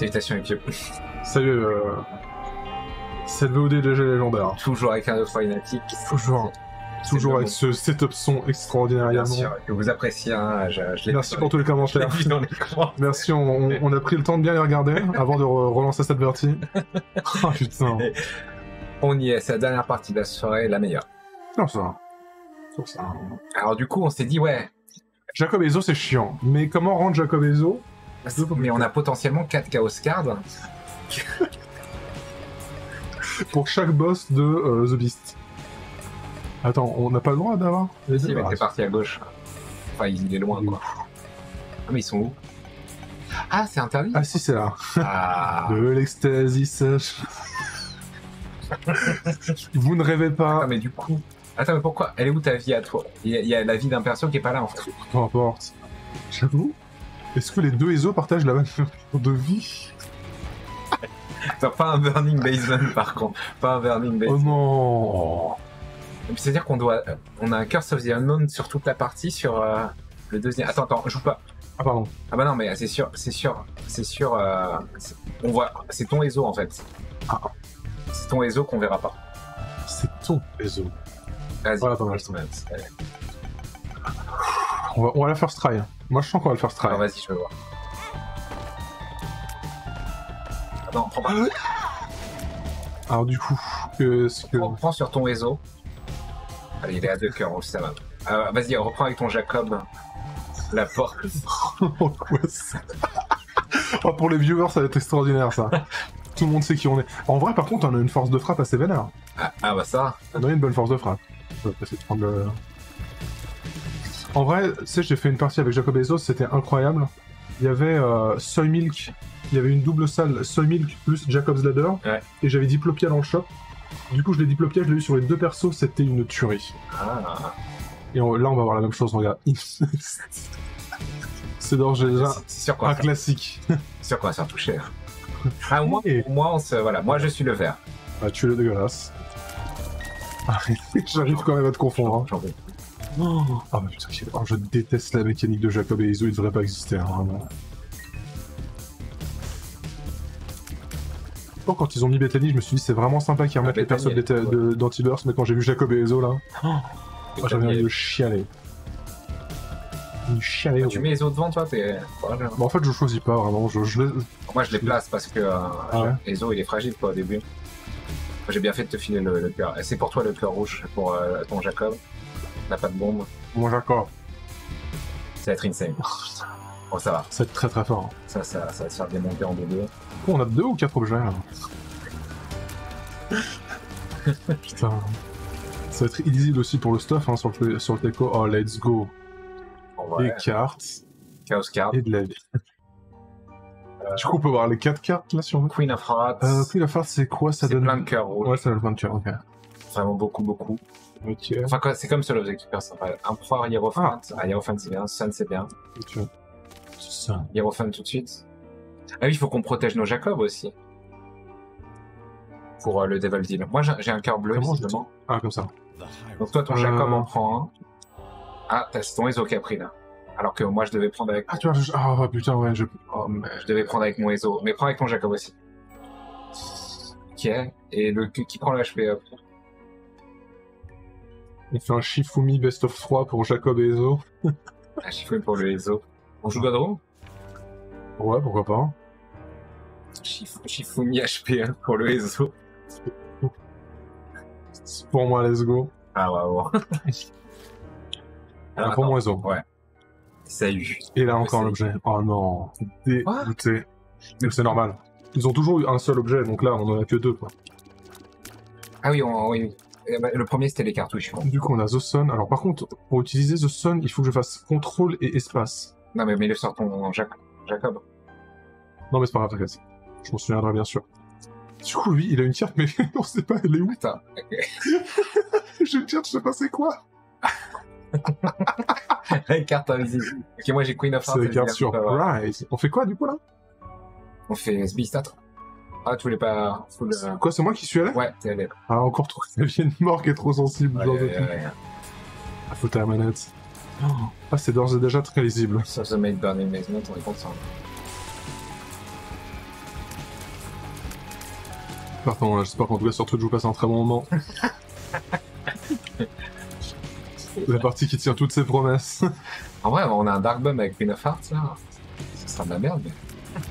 Salutations avec Salut, cette VOD est déjà légendaire. toujours avec un autre Fnatic. Toujours avec ce setup son extraordinaire Bien également. sûr, que vous appréciez, hein, je l'ai Merci pour tous les commentaires. vu dans l'écran. Merci, on a pris le temps de bien les regarder avant de relancer cette partie. Oh putain. On y est, c'est la dernière partie de la soirée, la meilleure. Non, ça va. Sur ça. Alors du coup, on s'est dit, ouais, Jacob Ezo, c'est chiant. Mais comment rendre Jacob Ezo mais on a potentiellement 4 Chaos Cards. pour chaque boss de The Beast? Attends, on n'a pas le droit d'avoir les Si, deux? mais t'es parti à gauche. Enfin, il est loin, quoi. Ah, mais ils sont où? Ah, c'est interdit. Ah si, c'est là. Ah. De l'extasie sèche. Vous ne rêvez pas. Attends, mais du coup... Attends, mais pourquoi? Elle est où ta vie à toi? Il y a la vie d'un perso qui est pas là, en fait. Peu importe. J'avoue. Est-ce que les deux Ezo partagent la même de vie? Attends, pas un Burning Basement, par contre. Pas un Burning Oh Basement. non. C'est-à-dire qu'on doit... On a un Curse of the Unknown sur toute la partie, sur le deuxième... Attends, joue pas. Ah pardon. Ah bah non, mais c'est sûr... on voit... C'est ton Ezo, en fait. Ah. C'est ton Ezo qu'on verra pas. C'est ton Ezo. Vas-y, Voilà, pas mal. allez. On va la first try. Moi je sens qu'on va le first try. Alors vas-y, je veux voir. Non, prends pas. Alors du coup, qu'est-ce que... Prends sur ton Ezo. Allez, il est à 2 cœurs, ça va. Vas-y, reprends avec ton Jacob. La porte. Oh, quoi, ça Oh, pour les viewers, ça va être extraordinaire ça. Tout le monde sait qui on est. En vrai, par contre, on a une force de frappe assez vénère. Ah bah ça. On a une bonne force de frappe. On va essayer de prendre le... En vrai, tu sais, j'ai fait une partie avec Jacob Ezo, c'était incroyable. Il y avait Soy Milk, il y avait une double salle Soy Milk plus Jacob's Ladder, Ouais. et j'avais Diplopia dans le shop. Du coup, je l'ai Diplopia, je l'ai eu sur les deux persos, c'était une tuerie. Ah. Et là, on va voir la même chose, regarde. C'est d'ores déjà C'est sûr qu'on un va classique. se faire toucher. Ah, au Et- moins, on se... Voilà, moi je suis le vert. Ah, tu es le dégueulasse. Arrête, j'arrive quand même à te confondre. Hein. J'en veux. Ah bah putain, je déteste la mécanique de Jacob et Ezo, il devrait pas exister, hein, vraiment. Bon, quand ils ont mis Bethany, je me suis dit c'est vraiment sympa qu'ils remettent les persos d'Antiburst, mais quand j'ai vu Jacob et Ezo là, j'avais envie de chialer. Chialer. Tu mets les autres devant toi, t'es... Voilà. Bah, en fait, je choisis pas vraiment, Moi je les place parce que ouais. Ezo il est fragile quoi au début. J'ai bien fait de te filer le cœur. Et c'est pour toi le cœur rouge, pour ton Jacob. On n'a pas de bombe. Mon Jacob. Ça va être insane. Bon, ça va. C'est très très fort. Ça va se faire démonter en deux. Oh, on a 2 ou 4 objets là. Putain. Ça va être illisible aussi pour le stuff hein, sur le teco. Oh, let's go. Bon, Des ouais. cartes Chaos Card. et de la vie. Du coup, on peut voir les 4 cartes là sur nous. Queen of Hearts. Queen of Hearts, c'est quoi? Ça c'est donne plein de cœurs rouges. Ouais, ça donne plein de cœurs, ok. Vraiment beaucoup. Ok. Enfin, quoi, c'est comme Soul of the Keeper, sympa. Empereur Hierophant. Ah, Hierophant c'est bien. Sun c'est bien. Ok. C'est ça. Hierophant tout de suite. Ah oui, il faut qu'on protège nos Jacob aussi. Pour le Devil Deal. Moi j'ai un cœur bleu, Comment visiblement. Ah, comme ça. Donc toi, ton Jacob en prend un. Ah, c'est ton Ezo qui a pris là. Alors que moi, je devais prendre avec... Ah, tu vois, ah putain, ouais, Oh, mais je devais prendre avec mon Ezo. Mais prends avec ton Jacob aussi. Ok. Et qui prend le HP up. On fait un Shifumi Best of 3 pour Jacob et Ezo. Ah, j'ai fait pour le Ezo. On joue Godroom? Ouais, pourquoi pas. Shifumi HP pour le Ezo. C'est pour moi, let's go. Ah, ouais. Alors, Pour moi, Ezo. Ouais. Salut. Et là, encore un objet. Oh non. Dégoûté. Mais c'est normal. Ils ont toujours eu un seul objet, donc là, on en a que 2, quoi. Ah oui, oui. Le premier, c'était les cartouches. Du coup, on a The Sun. Alors, par contre, pour utiliser The Sun, il faut que je fasse contrôle et espace. Non, mais mets-le sur ton Jacob. Non, mais c'est pas grave, t'inquiète. Je m'en souviendrai, bien sûr. Du coup, lui, il a une carte, mais on sait pas, elle est où. Attends. J'ai une carte, je sais pas c'est quoi. Les cartes invisibles. Ok, moi j'ai Queen of Hearts. C'est les cartes surprise. On fait quoi, du coup, là? On fait Beastatre. Ah, tu voulais pas full... Quoi, c'est moi qui suis allé? Ouais, t'es allé. Ah, encore trop. Ça vient une mort qui est trop sensible. Ouais. Ah, faut ta manette. Ah, c'est d'ores et déjà très lisible. Sur The Made Burning Basement, on est content. Pardon, j'espère qu'en tout cas sur Twitch, je vous passe un très bon moment. La partie qui tient toutes ses promesses. En vrai, on a un Dark Bum avec Queen of Hearts, là. Ça sera de la merde, mais...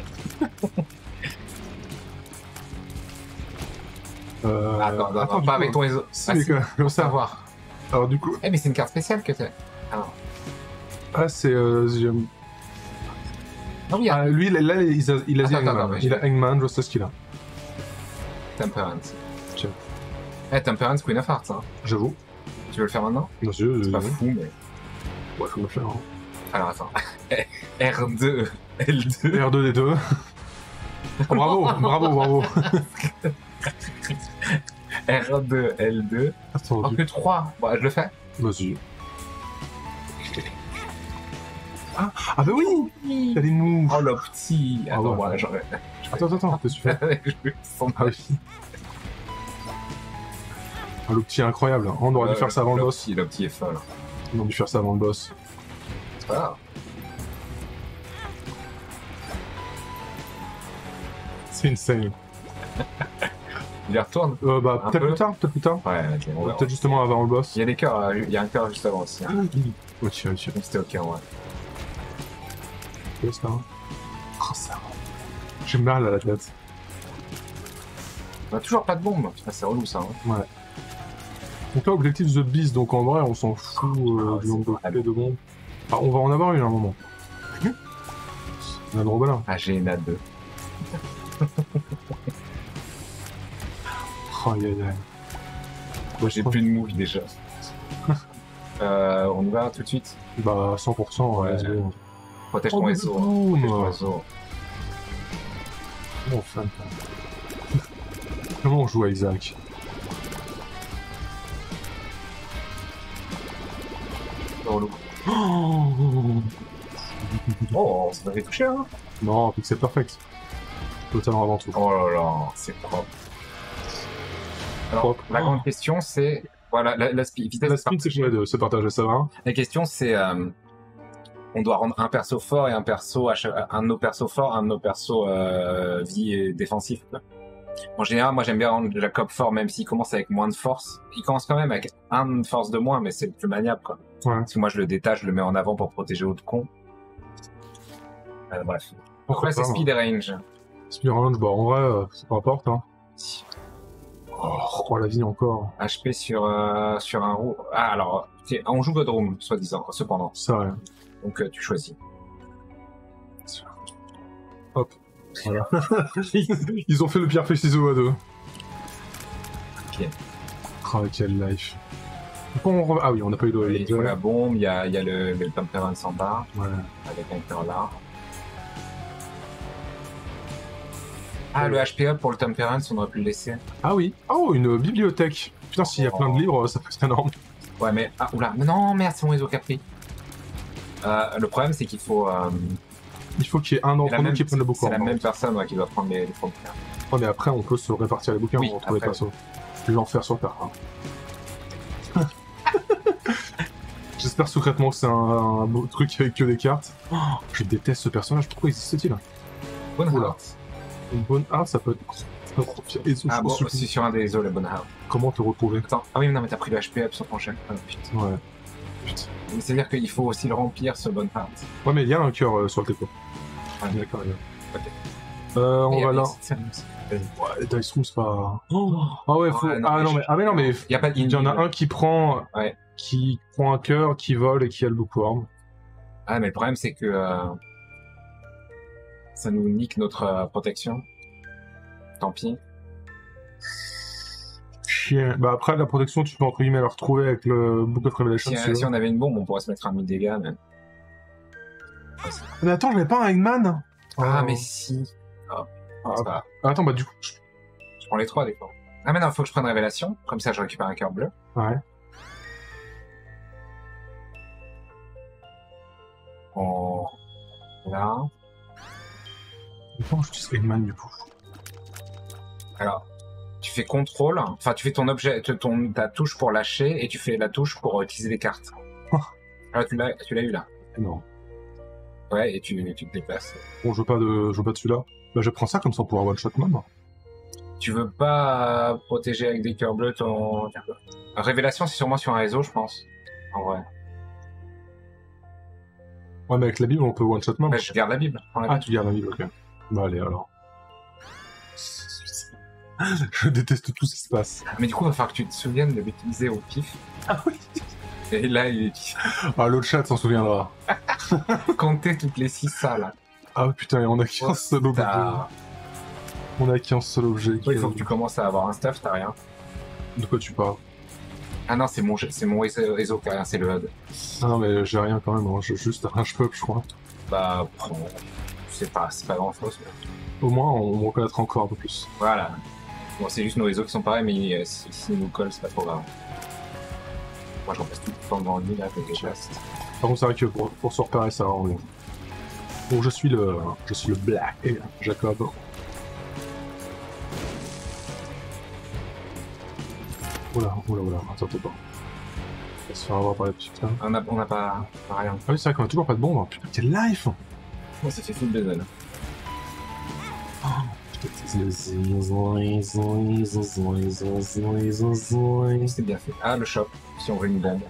Attends, pas avec ton réseau. Si, mais comme ça. Voir. Alors du coup... Eh, mais c'est une carte spéciale que t'as. Ah, c'est... Non, il y a lui, là, il a dit Hangman. Il a Hangman, je sais ce qu'il a. Temperance. Tiens. Eh, Temperance, Queen of Hearts, hein. J'avoue. Tu veux le faire maintenant? Bien sûr. C'est pas fou, mais... Ouais, faut le faire. Hein. Alors, attends. R2, L2... R2D2. Oh, bravo, bravo. R2, L2... Attends, Oh, que 3. Bon, je le fais. Vas-y. Ah bah oui. T'as des moves. Oh, le petit... Attends, ouais. voilà, j'aurais... Attends, t'es super. Ah oui. Ah, le petit est incroyable. On aurait dû faire ça avant le boss. Le petit est folle. On aurait dû faire ça avant le boss. C'est pas grave. C'est insane. Il y retourne. Bah, peut-être plus tard, Ouais, ok, on verra. Peut-être justement avant le boss. Il y a des cœurs, il y a un cœur juste avant aussi. Hein. Ok. C'était ok, en vrai. C'est ça. Oh, ça. J'ai mal à la tête. On a toujours pas de bombe. Putain, c'est relou ça. Hein. Ouais. Donc là, objectif The Beast, donc en vrai, on s'en fout du nombre de bombes. Ah, on va en avoir une à un moment. On a droit là. Ah, j'ai une A2. Oh, yeah. Moi, j'ai plus de move déjà. On y va tout de suite. Bah, 100%, ouais. Let's go. Protège ton réseau. Protège ton réseau. Oh, fan. Comment on joue à Isaac? Oh, ça m'avait touché, hein? Non, c'est perfect. Totalement avant tout. Oh là là, c'est propre. Alors, la grande question, c'est... Voilà, la speed. La speed, c'est pour les deux, c'est partagé, ça va. La question, c'est... on doit rendre un perso fort et un perso... Un de nos persos forts, un de nos persos vie et défensif. En général, moi, j'aime bien rendre Jacob fort, même s'il commence avec moins de force. Il commence quand même avec un de force de moins, mais c'est le plus maniable, quoi. Ouais. Parce que moi, je le détache, je le mets en avant pour protéger l'autre con. Bref. Pourquoi c'est speed et range? Speed range, bah en vrai, ça importe, hein. Oh, la vie encore. HP sur un roue. Ah, alors, on joue God Room, soi-disant, cependant. Ça, ouais. Donc, tu choisis. Hop. Voilà. Ils ont fait le pierre feuille ciseaux à deux. Ok. Oh, quel life. Ah oui, on n'a pas eu de... Il faut la bombe, il y a le Temperance en bas. Ouais. Avec un cœur là. Ah, le HP up pour le Temperance, on aurait pu le laisser. Ah oui. Oh, une bibliothèque. Putain, s'il y a plein de livres, ça peut être énorme. Ouais, mais... Ah, oula. Mais non, merde, c'est mon réseau capri. Le problème, c'est qu'il faut... Il faut qu'il y ait un d'entre nous qui prenne le bouquin. C'est la même personne qui doit prendre les bouquins. Oh, mais après, on peut se répartir les bouquins entre les persos. Je vais en faire sur terre. Hein. J'espère secrètement que c'est un beau truc avec que des cartes. Oh, je déteste ce personnage, pourquoi existe-t-il? Bonne Heart. Une bonne heart, ça peut être... Ah bon, c'est sur un des réseaux, la bonne Heart. Comment te retrouver? Attends. Ah oui, non, mais t'as pris le HP up sur ton chef. Ah, putain. Ouais. Putain. Mais c'est-à-dire qu'il faut aussi le remplir, ce bonne Heart. Ouais, mais il y a un cœur sur le déco. Ouais. D'accord, il y a. Ok. On va là. Ouais, Dice Room, c'est pas... Oh. Ah ouais, faut... non, mais... Il y a pas Il y en a un qui prend... Ouais. Qui prend un cœur, qui vole et qui a le bookworm. Ah, mais le problème, c'est que... ça nous nique notre protection. Tant pis. Chien. Bah après, la protection, tu peux entre guillemets la retrouver avec le Book of Revelation. Si on avait une bombe, on pourrait se mettre un 1000 dégâts, mais... Mais attends, j'avais pas un Eggman. Ah, mais si. Attends, bah du coup... Je prends les 3, des fois. Ah, mais non, faut que je prenne Révélation. Comme ça, je récupère un cœur bleu. Ouais. Oh... Là... Comment j'utilise Eggman, du coup? Alors, tu fais contrôle, enfin tu fais ton objet, ta touche pour lâcher et tu fais la touche pour utiliser les cartes. Alors tu l'as eu là. Non. Ouais, et tu te déplaces. Bon, je veux pas de celui-là. Bah je prends ça comme ça pour un one shot même. Tu veux pas protéger avec des cœurs bleus ton... Révélation, c'est sûrement sur un réseau, je pense. En vrai. Ouais, mais avec la Bible, on peut one-shot mob. Bah, je garde la Bible. Prends la Ah, Bible. tu gardes la Bible, ok. Bah, allez, alors. Je déteste tout ce qui se passe. Mais du coup, il va falloir que tu te souviennes de l'utiliser au pif. Ah oui. Et là, il est Ah, l'autre chat s'en souviendra. compter toutes les 6 salles. Ah putain, et on a qu'un seul objet. On a qu'un seul objet. Il faut que tu commences à avoir un stuff, t'as rien. De quoi tu parles? Ah non, c'est mon réseau qui a rien, c'est le HUD. Ah non, mais j'ai rien quand même, hein. J'ai juste un peuple, je crois. Bah, c'est pas grand chose. Mais... Au moins, on me reconnaîtra encore un peu plus. Voilà. Bon, c'est juste nos réseaux qui sont pareils, mais si nous collent, c'est pas trop grave. Moi, j'en passe tout le temps devant lui, là, avec les chasses. Par contre, c'est vrai que pour se repérer, ça rend bien. Bon, je suis le Black Jacob. Oula, attends pas. On va se faire avoir par les petites là. On n'a pas rien. Ah oui, c'est vrai qu'on a toujours pas de bombe. Putain, quel life! Moi, ça fait full de zone. C'est bien fait. Ah, le shop, si on veut une bombe.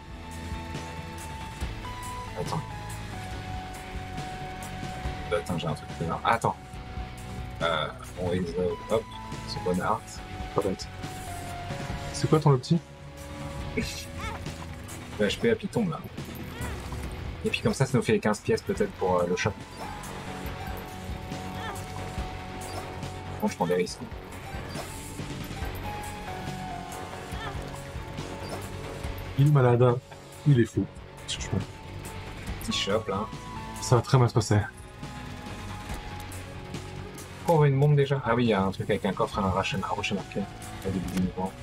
Attends, j'ai un truc de là. Attends. On raise, hop, c'est bon art. Pas bête. C'est quoi ton petit? Le HP à puis tombe là. Et puis comme ça nous fait les 15 pièces peut-être pour le shop. Bon, je prends des risques. Il est malade, hein. Il est fou. Petit shop là. Ça va très mal se passer. Pourquoi on veut une bombe déjà? Ah oui, il y a un truc avec un coffre et un rocher marqué. Au début du niveau.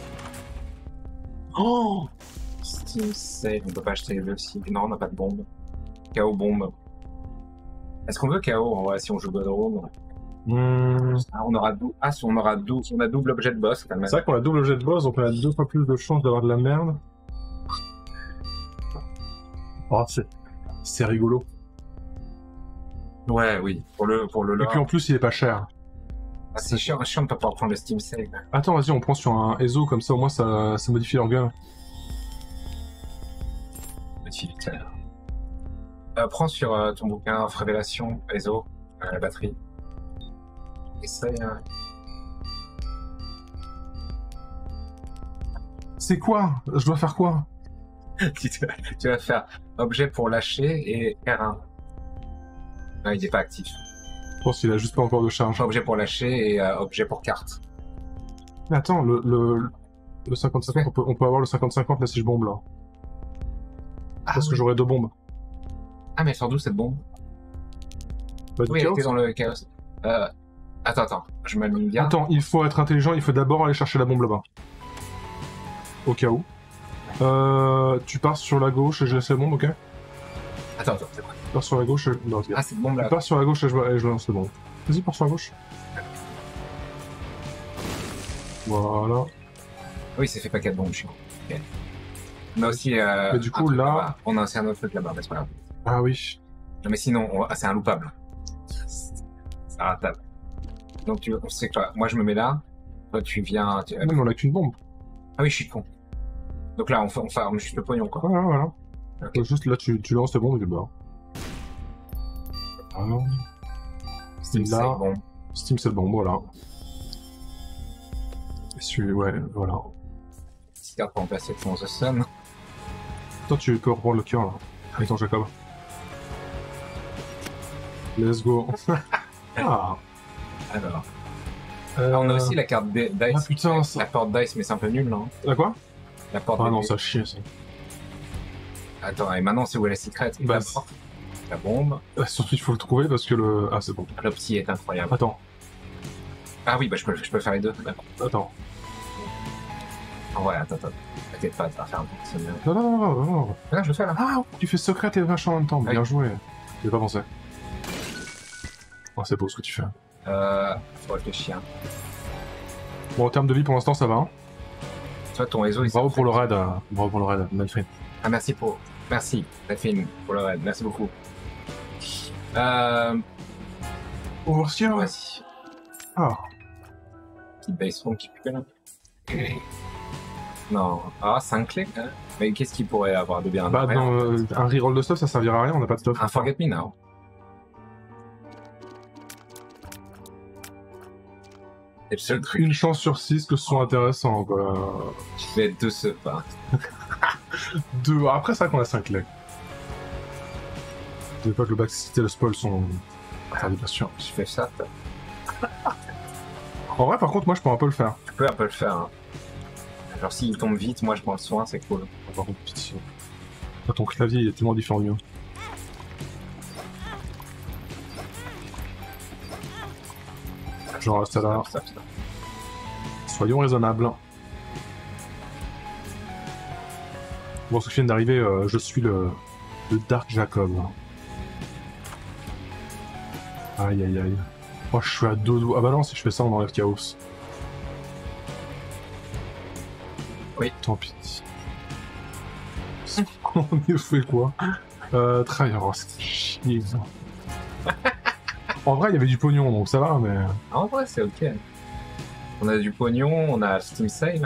Oh! Steam Save, on peut pas acheter le aussi. Non, on n'a pas de bombe. KO bombe. Est-ce qu'on veut KO en vrai si on joue Godrome? Ah, on aura si on aura on a double objet de boss quand même. C'est vrai qu'on a double objet de boss, donc on a 2 fois plus de chances d'avoir de la merde. Oh, c'est rigolo. Ouais, oui, pour le Et puis en plus, il est pas cher. Ah, c'est chiant de pas pouvoir prendre le Steam Save. Attends, vas-y, on prend sur un ESO, comme ça au moins ça modifie l'orgueil. Prends sur ton bouquin Révélation, ESO, la batterie. Essaye. C'est quoi? Je dois faire quoi? Tu vas faire objet pour lâcher et R1. Non, il n'est pas actif. Je pense qu'il a juste pas encore de charge. Objet pour lâcher et objet pour carte. Mais attends, le 50-50, on peut avoir le 50-50 là si je bombe là. Ah, parce que j'aurai 2 bombes. Ah, mais sans doute cette bombe. Bah, oui, elle était dans le chaos. Attends, je m'aligne bien. Attends, il faut être intelligent, il faut d'abord aller chercher la bombe là-bas. Au cas où. Tu pars sur la gauche et je laisse la bombe, ok? Attends, c'est quoi? Tu pars sur la gauche et... Non, okay. Ah, cette bombe là. Tu pars sur la gauche et je lance la bombe. Vas-y, pars sur la gauche. Voilà. Oui, c'est fait paquet de bombes, je suis con. Ok. On a aussi. Mais du coup, là. On a aussi un autre truc là-bas, mais c'est pas grave. Ah oui. Non, mais sinon, c'est un loupable. C'est ratable. Donc, on sait que toi, moi je me mets là. Toi, tu viens. Non, mais on a qu'une bombe. Ah oui, je suis con. Donc là, on farme juste le pognon, quoi. Voilà. Okay. Juste là, tu lances la bombe et tu barres. Voilà. Steam, là. Bon. Steam, c'est bon, voilà. Ouais, voilà. Petite carte pour remplacer ton The Sun. Toi, tu peux reprendre le cœur, là. Attends, Jacob. Let's go. Ah. Alors. On a aussi la carte Dice. Ah putain, ça... La porte Dice, mais c'est un peu nul, non? La quoi? La porte. Ah non, ça chie, ça. Attends, et maintenant, c'est où est la secrète? Bah, la bombe. Surtout, il faut le trouver parce que le... Ah, c'est bon. L'opti est incroyable. Attends. Ah oui, bah je peux faire les deux. Attends. Oh ouais, attends. T'inquiète pas, tu vas faire un peu de Non. Là, je le fais, là. Ah, tu fais secrète et vache en même temps. Oui. Bien joué. J'ai pas pensé. Oh, c'est beau ce que tu fais. Faut réfléchir. Bon, en termes de vie, pour l'instant, ça va. Hein. Toi, ton réseau... Bravo pour le raid. Bravo pour le raid, Manfred. Ah, merci, Delphine, pour le raid. Merci beaucoup. Overseer. Vas-y. Ah. Petite base qui pue là. Non. Ah, 5 clés quand même. Mais qu'est-ce qu'il pourrait avoir de bien? Bah, Rien, dans, en fait. un reroll de stuff, ça servira à rien, on n'a pas de stuff. Un Forget Me Now. C'est le seul truc. Une chance sur 6 que ce soit intéressant, quoi. Je vais être de ce pas. Deux. Après, c'est vrai qu'on a 5 clés. Je dis pas que le backseat et le spoil sont interdits, bien sûr. Je fais ça. En vrai, par contre, moi, je peux un peu le faire. Tu peux un peu le faire. Hein. Genre, s'il tombe vite, moi je prends le soin, c'est cool. Par contre, pitié. Ton clavier, il est tellement différent du mien. Je reste là. Stop. Soyons raisonnables. Bon, ce qui vient d'arriver, je suis le Dark Jacob. Aïe aïe aïe. Oh, je suis à deux doigts. Ah bah non, si je fais ça, on enlève Chaos. Oui. Tant pis. On y fait quoi? Tryhard, oh, c'est chier. En vrai, il y avait du pognon, donc ça va, mais... En vrai, c'est ok. On a du pognon, on a Steam Sale.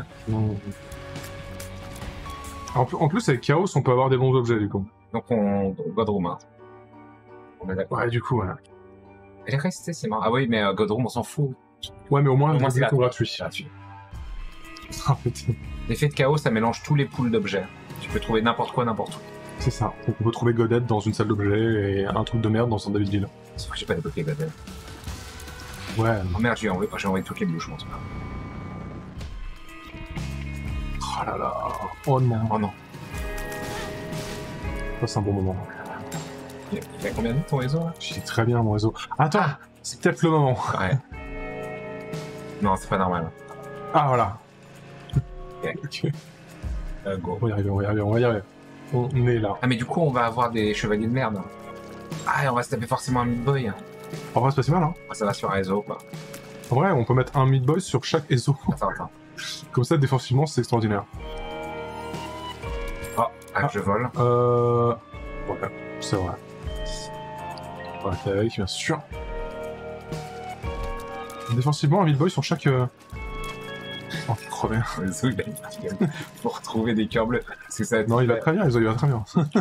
En plus, avec Chaos, on peut avoir des bons objets, du coup. Donc on... Godroom, hein. On est d'accord. Ouais, du coup, ouais. Elle est restée, c'est marrant. Ah oui, mais Godroom, on s'en fout. Ouais, mais au moins, c'est c'est gratuit. Gratuit. Ah, putain. L'effet de chaos, ça mélange tous les pools d'objets. Tu peux trouver n'importe quoi, n'importe où. C'est ça. Donc on peut trouver Godette dans une salle d'objets et un truc de merde dans un Davidville. Sauf que j'ai pas débloqué Godel. Ouais. Oh merde, j'ai envoyé toutes les bouches, je pense. Oh là là. Oh non. Oh non. Ça, c'est un bon moment. Il y a combien de ton réseau là? J'ai très bien mon réseau. Attends, c'est peut-être le moment. Ouais. Non, c'est pas normal. Ah voilà. Ok. Go. On va y arriver, on va y arriver, on va y arriver. On est là. Ah mais du coup, on va avoir des chevaliers de merde. Ah, et on va se taper forcément un mid-boy. En vrai, c'est pas si mal, hein. Ça va sur un réseau, quoi. En vrai, on peut mettre un mid-boy sur chaque ESO. Attends. Comme ça, défensivement, c'est extraordinaire. Je vole. Ouais, c'est vrai. On va avec, bien sûr. Défensivement, un mid-boy sur chaque... Oh, crevé. Le réseau, il a faut retrouver des cœurs bleus. Parce que ça Non, il va très bien, il va très bien.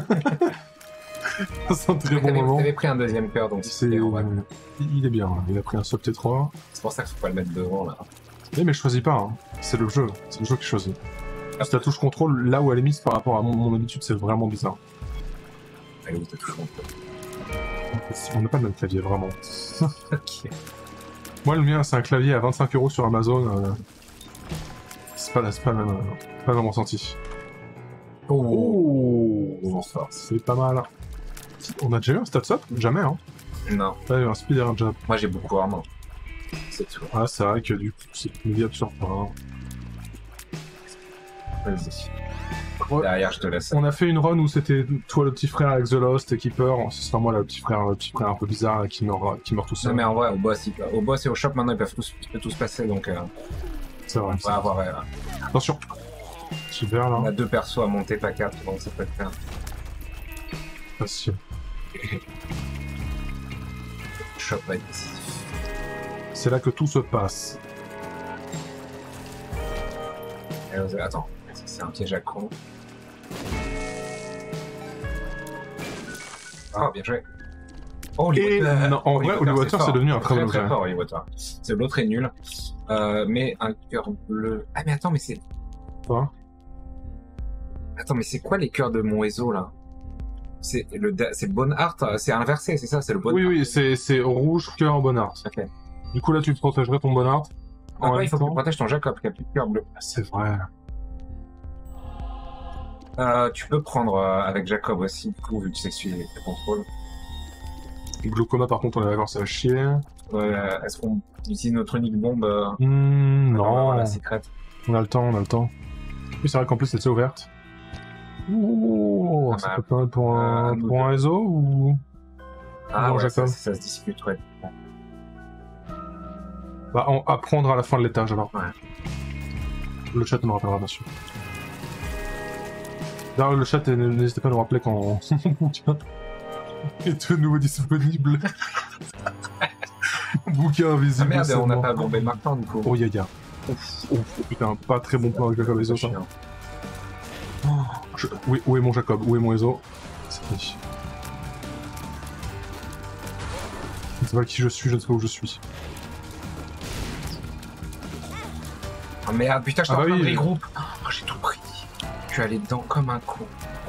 C'est un très bon moment. T'avais pris un deuxième cœur, donc il est bien, hein. Il a pris un sub T3. C'est pour ça qu'il faut pas le mettre devant, là. Mais je choisis pas, hein. C'est le jeu qui choisit. Si ta touche contrôle, là où elle est mise par rapport à mon habitude, c'est vraiment bizarre. Allez, où ta touche contrôle? On n'a pas le même clavier, vraiment. Ok. Moi, le mien, c'est un clavier à 25 € sur Amazon. C'est pas vraiment senti. Oh, c'est pas mal. On a déjà eu un stats up? Jamais, hein. Non. Pas eu un speed et un jab. Moi, j'ai beaucoup armement. C'est tout. Ah, c'est vrai que du coup, c'est méga absurde. Hein. Vas-y. Ouais. Derrière, je te laisse. On a fait une run où c'était toi le petit frère avec The Lost et Keeper. Ce sera moi le petit frère un peu bizarre qui meurt tout seul. Non, mais en vrai, au boss et au shop, maintenant, ils peuvent tous passer, donc c'est vrai. on va avoir... Attention. Super, là. On a 2 persos à monter, pas 4, donc ça peut être bien. Facile. Shop va être décisif. C'est là que tout se passe. Attends, c'est un piège à con. Ah, bien joué. Oh, Et non, en vrai, Holy Water, c'est devenu un très bon objet. Très fort, Holy Water. L'autre est nul. Mais un cœur bleu... Ah, mais attends, mais c'est... Quoi? Attends, mais c'est quoi les cœurs de mon réseau, là? C'est Bonheart, c'est inversé, c'est ça? C'est le Bonheart. Oui, c'est rouge, cœur, Bonheart. Ok. Du coup, là, tu protégerais ton Bonheart. Ah, il faut que tu protèges ton Jacob, qui a plus de cœur bleu. C'est vrai. Tu peux prendre avec Jacob aussi, du coup, vu que c'est celui qui contrôle. Glaucoma, par contre, on est d'accord, ça va chier. Est-ce qu'on utilise notre unique bombe non. La secrète. On a le temps. Oui, c'est vrai qu'en plus, c'est ouverte. Ouh, ça peut pas mal pour un réseau ou... Ah non, ouais, Jacob. ça se dispute, ouais. Bah, à prendre à la fin de l'étage, alors. Ouais. Le chat nous rappellera, bien sûr. D'ailleurs, le chat, n'hésitez pas à nous rappeler quand mon bouquin est de nouveau disponible. Bouquin invisible. Ah merde, on n'a pas bombé le martin, du coup. Oh, yaya. Ouf, putain, pas très bon plan avec Jacob Ezo, ça. Où est mon Jacob? Où est mon Ezo? C'est fini. Je ne sais pas qui je suis, je ne sais pas où je suis. Oh merde, putain, je Ah bah t'en oui. groupe. Oh, j'ai tout pris. Je suis allé dedans comme un con.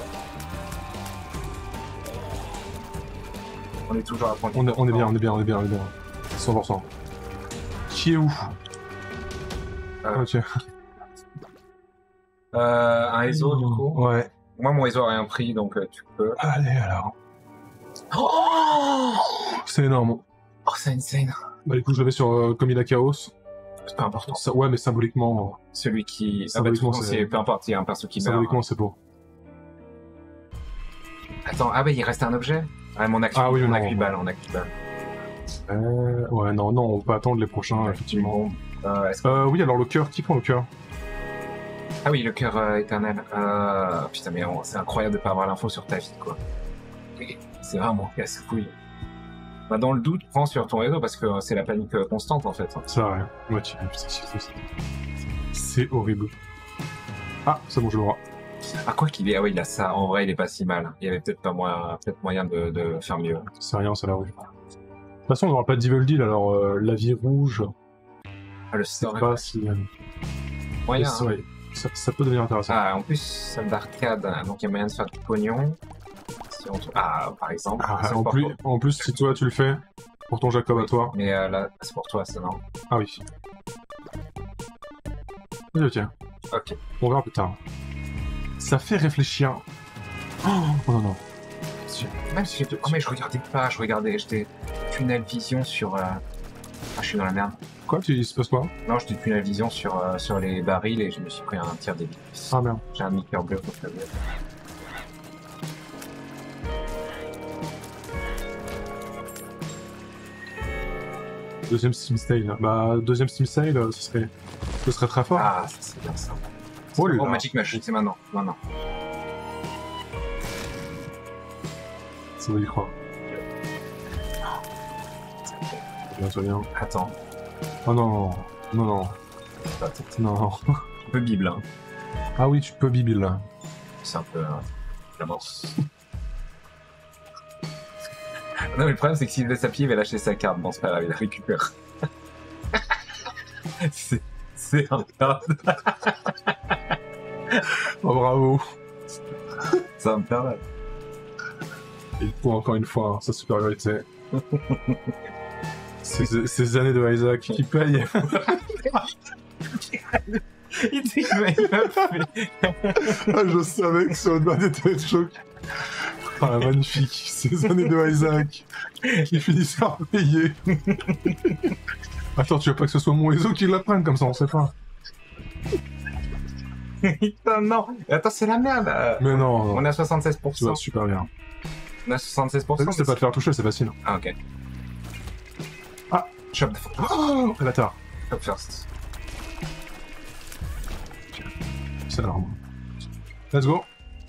On est toujours à point. On est bien, on est bien, on est bien, on est bien. 100%. Qui est où? Ok. Un Ezo, du coup. Ouais. Moi, mon Ezo a rien pris, donc tu peux. Allez, alors. Oh, C'est énorme. oh c'est insane. Bah, du coup, je l'avais sur Comida Chaos. C'est pas important. Ça, ouais, mais symboliquement, Celui qui. Ah bah, Symboliquement, tout le temps, c'est- peu importe, il y a un perso qui meurt. symboliquement, c'est beau. Attends, ah bah, il reste un objet. Ah, mon actu, Ah oui, on a non. 8 balles, on a 8 balles. Ouais, non, on peut attendre les prochains, effectivement. Est-ce que- Oui, alors le cœur, qui prend le cœur? Ah oui, le cœur éternel. Putain, mais c'est incroyable de pas avoir l'info sur ta vie, quoi. Oui, c'est vraiment casse-couille. Bah, dans le doute, prends sur ton réseau parce que c'est la panique constante, en fait. Ça va rien. Ouais, putain, c'est horrible. Ah, c'est bon, je le vois. Ah, quoi qu'il est, ah oui, il a ça. En vrai, il est pas si mal. Il y avait peut-être moyen de faire mieux. C'est rien, ça la rue. De toute façon, on n'aura pas de Devil Deal, alors la vie rouge, Ah, le je sais store pas si... moyen. mais ouais, ça peut devenir intéressant. Ah, en plus, salle d'arcade, donc il y a moyen de faire du pognon. Si on... Ah, par exemple. Ah, c'est en plus, si toi tu le fais, pour ton Jacob à toi. Mais là, c'est pour toi, ça, non? Ah oui. Oui, ok. Ok. On verra plus tard. Ça fait réfléchir. Oh non, non. Même si j'ai... Oh, mais je regardais pas, j'étais tunnel vision sur... Ah, je suis dans la merde. Quoi, il se passe quoi? Non, j'étais tunnel vision sur les barils et je me suis pris un tir débile. Ah merde. J'ai un micro bleu contre le bleu. Deuxième Steam Sale. Bah, deuxième Steam Sale, ce serait très fort. Ah, ça, c'est bien ça. Oh là là. Magic Mush, c'est maintenant. Ça veut y croire. Bien, ça vient. Attends, Oh non, non, non, attends, non. un peu bible, hein. Ah oui, tu peux bibil là. C'est un peu... la mort. Non, mais le problème, c'est que s'il laisse sa pied, il va lâcher sa carte. Bon, c'est pas grave, il la récupère. c'est un perdre. Oh bravo. C'est un perdre. Il faut encore une fois hein, sa supériorité. Ces années de Isaac qui payent. Ah, je savais que ce Hotman était choc. Ah, magnifique. Ces années de Isaac qui finissent par payer. Attends, tu veux pas que ce soit mon réseau qui l'apprenne comme ça, on sait pas. Putain, non. Attends, c'est la merde. Mais non, non. On est à Tu vas 76%. super bien. On est à 76%. T'as vu, c'est pas te faire toucher, c'est facile. Ah, ok. Ah. Shop the Oh, prédateur. Shop first. C'est énorme. Let's go.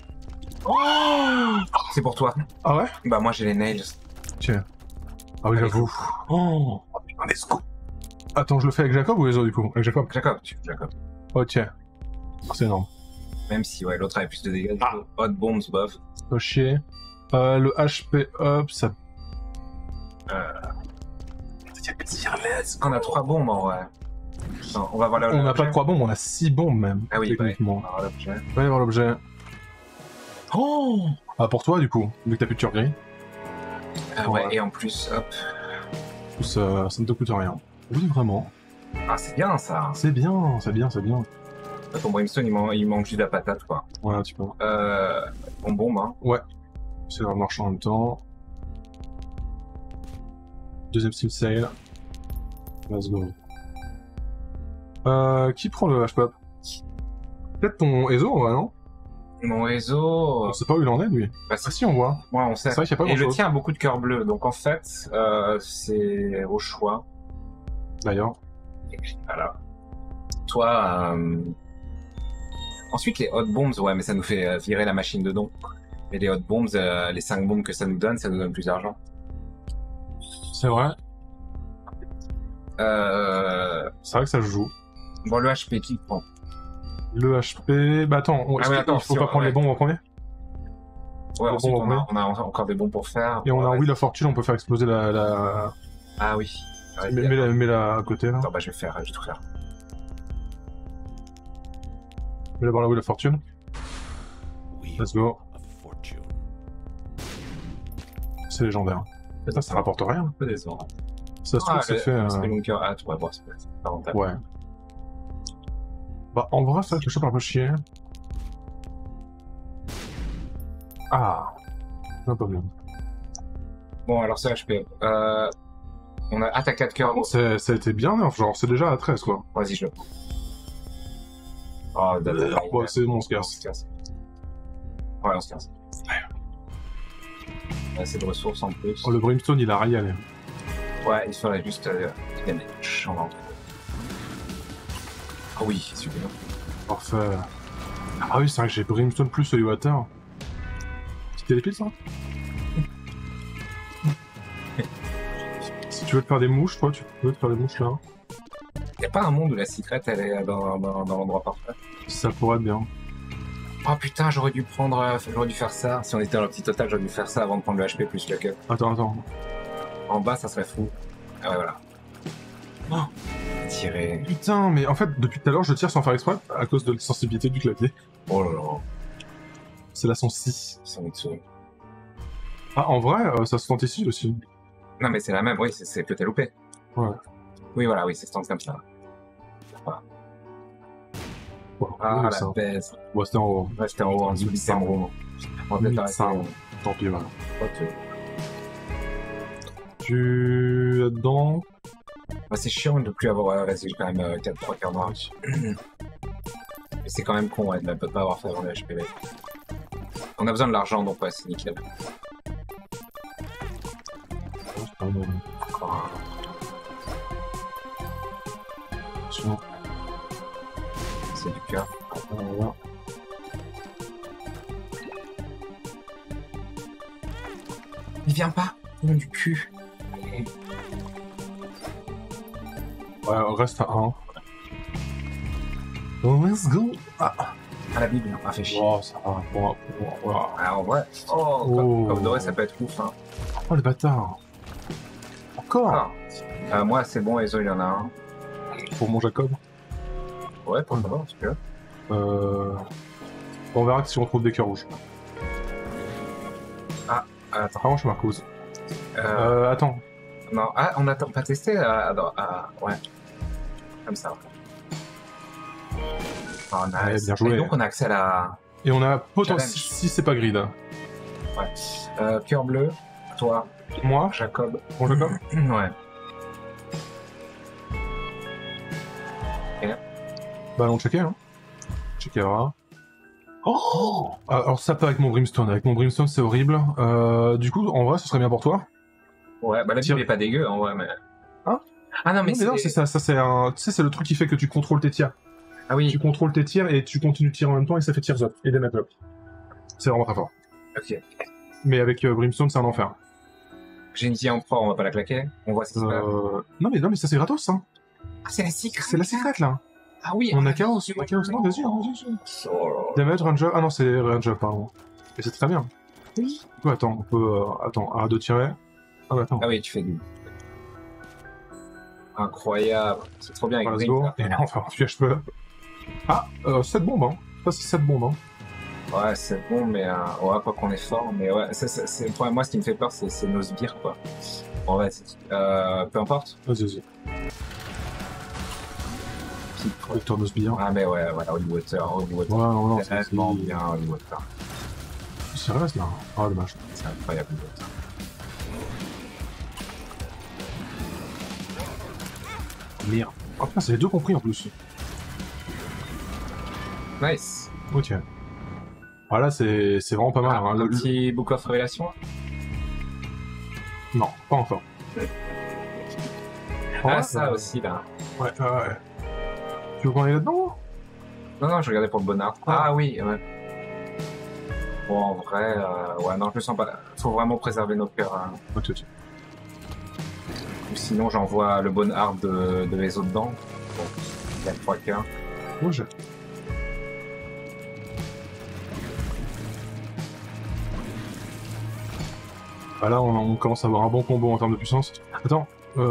C'est pour toi. Ah ouais? Bah, moi, j'ai les nails. Tiens. Ah oui, Allez, j'avoue. Oh. Putain, let's go. Attends, je le fais avec Jacob ou les autres du coup? Avec Jacob. Jacob. Oh tiens. Oh, c'est énorme. Même si, ouais, l'autre avait plus de dégâts. Ah. Hot bombs, bof. Oh chier. Le HP up, ça... On a 3 bombes, en vrai. Non, on va voir là. On n'a pas 3 bombes, on a 6 bombes même. Ah oui, techniquement. Alors, l'objet. Va y avoir l'objet. Oh. Ah, pour toi du coup, vu que t'as plus de gris. Ah ouais, et en plus, hop. Ça ne te coûte rien. Oui, vraiment. Ah, c'est bien, ça. C'est bien, c'est bien, c'est bien. Ton brimstone, il manque juste de la patate, quoi. Ouais, un petit peu. On bombe, hein. C'est un marchand en même temps. Deuxième Steam Sale. Let's go. Qui prend le HP-up? Peut-être ton Ezo, en vrai, non? Mon réseau... On sait pas où il en est, lui. Bah, Ah si, on voit. ouais, on sait. C'est vrai qu'il n'y a pas Et le grand-chose. tien a beaucoup de cœurs bleus, donc en fait, c'est au choix. D'ailleurs. Voilà. Toi, ensuite, les hot bombs, ouais, mais ça nous fait virer la machine de don. Et les hot bombs, les 5 bombes que ça nous donne plus d'argent. C'est vrai. C'est vrai que ça se joue. Bon, le HP qui prend. Le HP... Bah attends, Ah, mais attends, il faut si pas on- prendre les bombes en premier? Ouais, Les ensuite, bombes en on a encore des bons pour faire. Et on a Ouais, un Wheel of Fortune, on peut faire exploser la... Ah oui. Ouais, Mets-la à côté, là. Attends, bah je vais tout faire. Mets d'abord la Wheel of Fortune. Let's go. C'est légendaire. Putain, ça rapporte rien. Un peu décevant. Ça se trouve, c'est fait... Spelunker, ah, tu pourrais voir, c'est pas rentable. Ouais. Bah, en vrai, ça, le chope un peu chier. Ah. Non, pas bien. Bon, alors ça, HP. On a attaque 4 cœurs. Ça a été bien nerf, genre, c'est déjà à 13, quoi. Vas-y, je le prends. Oh, Bon, c'est bon, on se On casse. se casse. Ouais, on se casse. Assez de ressources en plus. Oh, le Brimstone, il a régalé. Ouais, il faudrait juste damage en entrée. Ah oui, super. Parfait. Ah oui, c'est vrai que j'ai Brimstone plus Holy Water. C'était les piles, ça? Si tu veux te faire des mouches, toi, tu peux te faire des mouches là. Y'a pas un monde où la secrète elle est dans l'endroit parfait? Ça pourrait être bien. Oh putain, j'aurais dû faire ça. Si on était dans le petit total, j'aurais dû faire ça avant de prendre le HP plus le cut. Attends. En bas, ça serait fou. Ah ouais, voilà. Oh, tirer. Putain, mais en fait, depuis tout à l'heure, je tire sans faire exprès à cause de la sensibilité du clavier. Oh là là. C'est la 106. Ils sont au-dessous. Ah, en vrai, ça se tente ici aussi. Non, mais c'est la même, oui, c'est que t'as loupé. Ouais. Oui, voilà, oui, c'est stand comme ça. Voilà. Bon, Ah, la ça. baisse. Ouais, c'était en haut. Ouais, c'était en haut, en dessous du syndrome. On va peut-être Ça, arrêter. tant pis, voilà. Ok. Tu es dedans. Bah, c'est chiant de plus avoir. Vas-y, j'ai quand même 3 cœurs noirs. Mais c'est quand même con, ouais, de ne pas avoir fait avant le HP. On a besoin de l'argent, donc ouais, c'est nickel. Encore Sinon, c'est du cœur. voilà. Il vient pas, il vient du cul. Ouais, on reste à 1. Oh, let's go. Ah, À la Bible, ah, fait chier. oh, ça va. Bon, voilà. Ah, en vrai, oh, Oh. comme doré, ça peut être ouf, hein. Oh, le bâtard. Encore Moi, c'est bon, Ezo, il y en a un. Pour mon Jacob. Ouais, pour savoir, tu peux. On verra si on trouve des cœurs rouges. Attends. Ah, moi, je suis Marcos. Attends. Non, ah, on n'a pas testé ouais. Comme ça. Oh, nice. Ouais, bien joué. Et donc, on a accès à la. Et on a potentiellement. Challenge. Si c'est pas grid. Ouais. Cœur bleu, toi, Moi, Jacob. mon Jacob. Ouais. Bah, on checker, hein. Checkera. Oh alors, ça peut avec mon Brimstone. Avec mon Brimstone, c'est horrible. Du coup, en vrai, ce serait bien pour toi. Ouais, bah la Tire. Bible est pas dégueu, en vrai, mais. Hein? Ah non, mais non, c'est ça. Ça, c'est un. Tu sais, c'est le truc qui fait que tu contrôles tes tirs. Ah oui, Tu contrôles tes tirs et tu continues de tirer en même temps et ça fait tirs up et des up. C'est vraiment très fort. ok. Mais avec Brimstone, c'est un enfer. J'ai une vie en fort, on va pas la claquer. On voit ce qui se passe. Non, mais ça, c'est gratos, hein. Ah, c'est la secret. C'est la secrète, là. Ah oui. On a Chaos. On a Chaos. Non, vas-y, vas-y. Damage, Ranger. Ah non, c'est Ranger, pardon. Et c'est très bien. Oui. Ouais, attends, on peut. Attends, arrête de tirer. Ah, bah, attends. Ah oui, tu fais du. Incroyable. C'est trop bien avec Let's Green, go. ça. Et là, enfin, je peux. Ah, 7 bombes, hein. Ça, c'est 7 bombes, hein. Ouais, c'est bon, mais ouais, pas qu'on est fort, mais ouais, c'est pour moi ce qui me fait peur, c'est nos sbires, quoi. Bon, ouais, peu importe. Vas-y. Victor Nosbillard. Ah, mais ouais, voilà, Holy Water. Ouais, non, c'est tellement bien, Holy Water. C'est reste là. Ah, dommage. C'est incroyable, Holy Water. Merde. Ah, putain, c'est les deux compris en plus. Nice. Ok. Voilà, c'est vraiment pas mal. Ah, Hein. un petit Book of Révélation. Non, pas encore. Ah, ça aussi, là. Ouais. Tu veux qu'on aille là-dedans? Non, je regardais pour le bonheur. Ah oui, ouais. Bon, en vrai, ouais, non, je me sens pas. Faut vraiment préserver nos cœurs. Hein. Ok. Ou sinon, j'envoie le bon art de Ezo dedans. Bon. Il a 3 cœurs. Rouge. Ah là, on commence à avoir un bon combo en termes de puissance. Attends,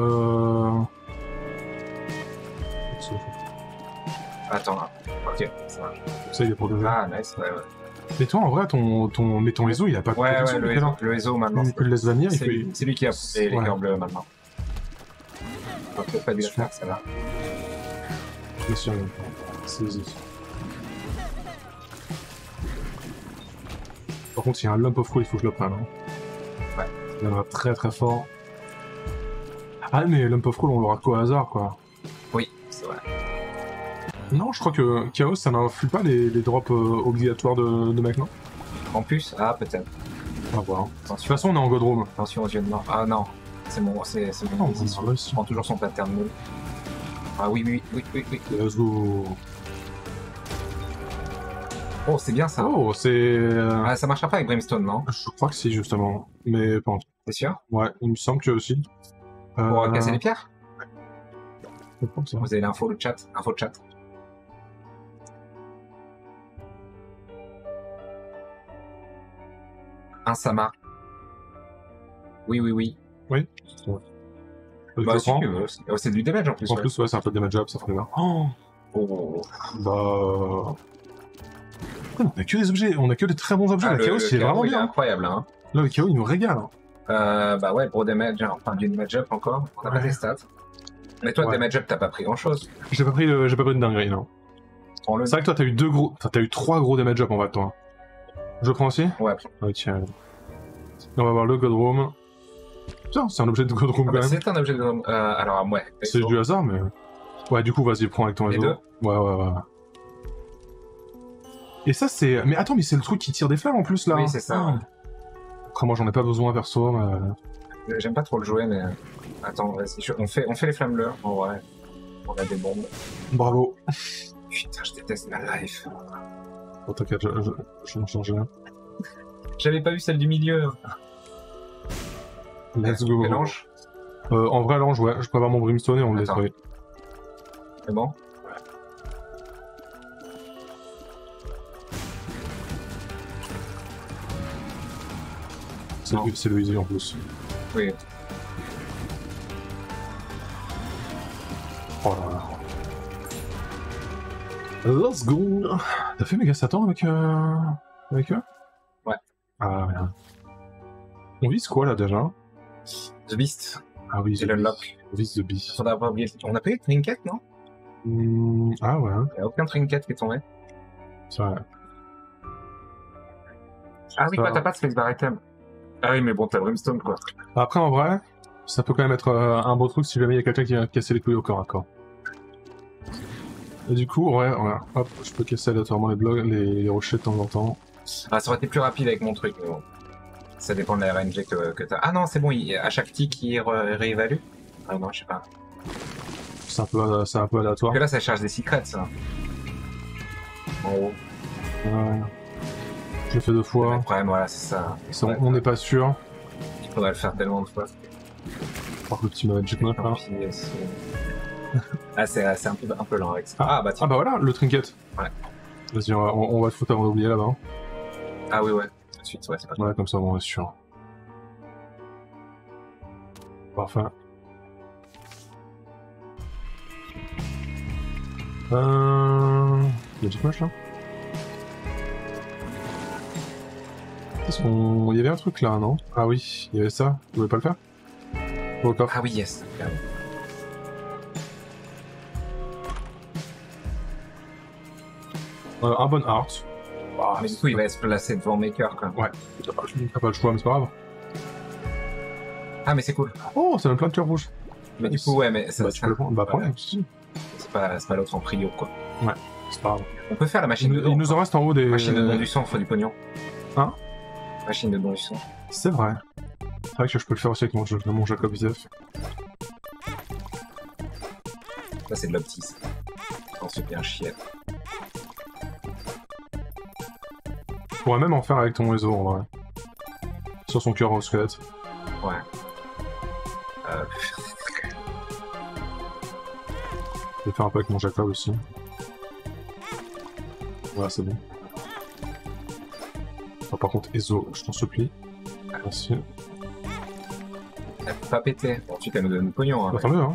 Attends, là. Ok, ça marche. ça il est pour de vrai. Ah, nice, ouais. Mais toi, en vrai, mais ton réseau, il a pas de Ouais, protection, le réseau maintenant. Il peut le laisser venir, il peut... C'est lui qui a les Ouais. cœurs bleus maintenant. On peut pas lui la faire, celle-là. Bien sûr, c'est easy. Par contre, s'il y a un lump of coal, il faut que je le prenne. Hein. Ouais. Il y en a très très fort. Ah, mais lump of coal, on l'aura qu'au hasard, quoi. Oui, c'est vrai. Non, je crois que Chaos, ça n'influe pas les drops obligatoires de mec, non? En plus, ah, peut-être. On va voir. De toute Attention, façon, on est en God Room. attention aux yeux de mort. Ah non, c'est mon Non, Némésis. on a réussi. Il prend toujours son pattern nul. Ah oui. Let's go. Oh, c'est bien ça. Oh, c'est... Ah, ça marchera pas avec Brimstone, non? Je crois que si, justement. Mais bon, T'es sûr? ouais, il me semble que aussi. Pour casser les pierres? Je crois que ça. Vous avez l'info, le chat. Info chat. Un Sama. Oui. Oui. Bah, Je si prends. tu veux. C'est du damage en plus. En ouais. plus, ouais, c'est un peu de damage up, ça ferait bien. Oh, Oh. bah... On a que des objets, on a que des très bons objets. Ah, le Chaos, il est chaos, vraiment il est bien. incroyable, hein. Là, le Chaos, il nous régale. Bah ouais, gros damage, hein, enfin du damage up encore. On a pas Ouais. des stats. Mais toi, Ouais. damage up, t'as pas pris grand chose. J'ai pas pris de dinguerie, non. Prends-le. C'est vrai que toi, t'as eu 3 gros damage up en vrai, toi. Je prends aussi? Ouais, Ok. On va voir le God Room. Putain, c'est un objet de God Room ah, quand bah, même. c'est un objet de. Alors, ouais. C'est du hasard, mais... Ouais, du coup, vas-y, prends avec ton Les réseau. deux Ouais. Et ça, c'est... Mais attends, mais c'est le truc qui tire des flammes en plus, là. Oui, c'est ça. Ah. Après, moi, j'en ai pas besoin, perso, mais... J'aime pas trop le jouer, mais. Attends, vas-y, on fait les flammes bleues. En vrai. On a des bombes. Bravo. Putain, je déteste ma life. Bon, t'inquiète, je n'en change rien. J'avais pas vu celle du milieu. Let's go. Mélange. En vrai, l'ange, ouais. Je prépare mon brimstone et on le Attends. détruit. C'est bon? C'est le easy en plus. Oui. Oh là là. Let's go. T'as fait méga Satan avec eux? Ouais. Ah, merde. On vise quoi, là, déjà? The Beast. Ah oui, C'est le lock. On vise The Beast. Faudra pas oublier. On a pas eu de trinket, non? Ah ouais, Il y a aucun trinket qui est tombé. c'est vrai. Ah oui, Ça- quoi, t'as pas de spacebar item. Ah oui, mais bon, t'as Brimstone, quoi. Après, en vrai, ça peut quand même être un beau truc si jamais il y a quelqu'un qui vient casser les couilles au corps à corps. Et du coup, ouais, hop, je peux casser aléatoirement les blocs, les rochers de temps en temps. Ah, ça aurait été plus rapide avec mon truc, mais bon. Ça dépend de la RNG que t'as. Ah non, c'est bon, à chaque tick, il réévalue. Ah non, je sais pas. C'est un peu aléatoire. Parce que là, ça charge des secrets, ça. En haut. Ouais. Je l'ai fait 2 Le fois. problème, voilà, c'est ça. On n'est pas sûr. Il faudrait le faire tellement de fois. Par le petit Magic Knot, là. Tant pis, ah, c'est un peu lent avec ça. Ah, bah Ah tiens. bah voilà, le trinket. Ouais. Vas-y, on va le foutre avant d'oublier là-bas. Ah oui, ouais. Tout de suite, ouais, c'est pas Ouais, comme ça, on est sûr. Parfait. Magic Match là? Qu'est-ce qu'on... Il y avait un truc là, non? Ah oui, il y avait ça. Vous voulez pas le faire? Au coffre. Ah oui, yes. Un bon art. Ah, Mais du coup, il va se placer devant Maker, quoi. Ouais. T'as pas le choix, mais c'est pas grave. Ah, mais c'est cool. Oh, ça donne plein de cœurs rouges. Mais du coup, ouais, mais ça, Bah, tu peux le prendre. Bah, prends-le. ouais. Si. c'est pas l'autre en prio, quoi. C'est pas grave. On peut faire la machine de don. Il nous en reste en haut des... Machine de don du son, faut du pognon. Hein? Machine de don du son. C'est vrai. C'est vrai que je peux le faire aussi avec mon Jacob Isef. Là, c'est de l'optis. On se fait bien chier. Tu pourrais même en faire avec ton réseau, en vrai. Sur son cœur au squelette. Ouais. Je vais faire un peu avec mon Jacob aussi. Voilà, c'est bon. Ah, par contre, Ezo, je t'en supplie. Merci. Elle peut pas péter. Ensuite, elle nous donne le pognon. Hein. Bah, tant mieux, hein.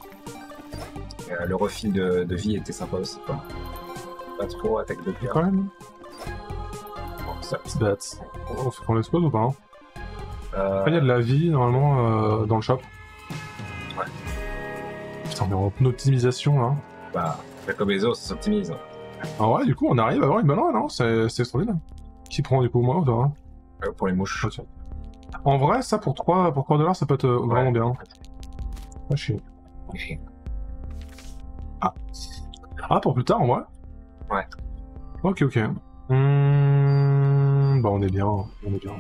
Le refil de vie était sympa aussi, quoi. Pas trop attaque de pierre. Quand même. Bon, ça, Bête. On fait qu'on l'expose ou pas, hein? euh, Il y a de la vie, normalement, dans le shop. Ouais. Putain, mais en optimisation, là. bah, Jacob et Zo, ça s'optimise. Ah ouais, du coup, on arrive à avoir une bonne run, hein. C'est extraordinaire. Qui prend, du coup, moi ou toi, hein? Pour les mouches. Ok. En vrai, ça, pour 3$, ça peut être vraiment bien. Pas chier. Ah, pour plus tard, en vrai? Ouais. Ok. Bah, on est bien. On est bien.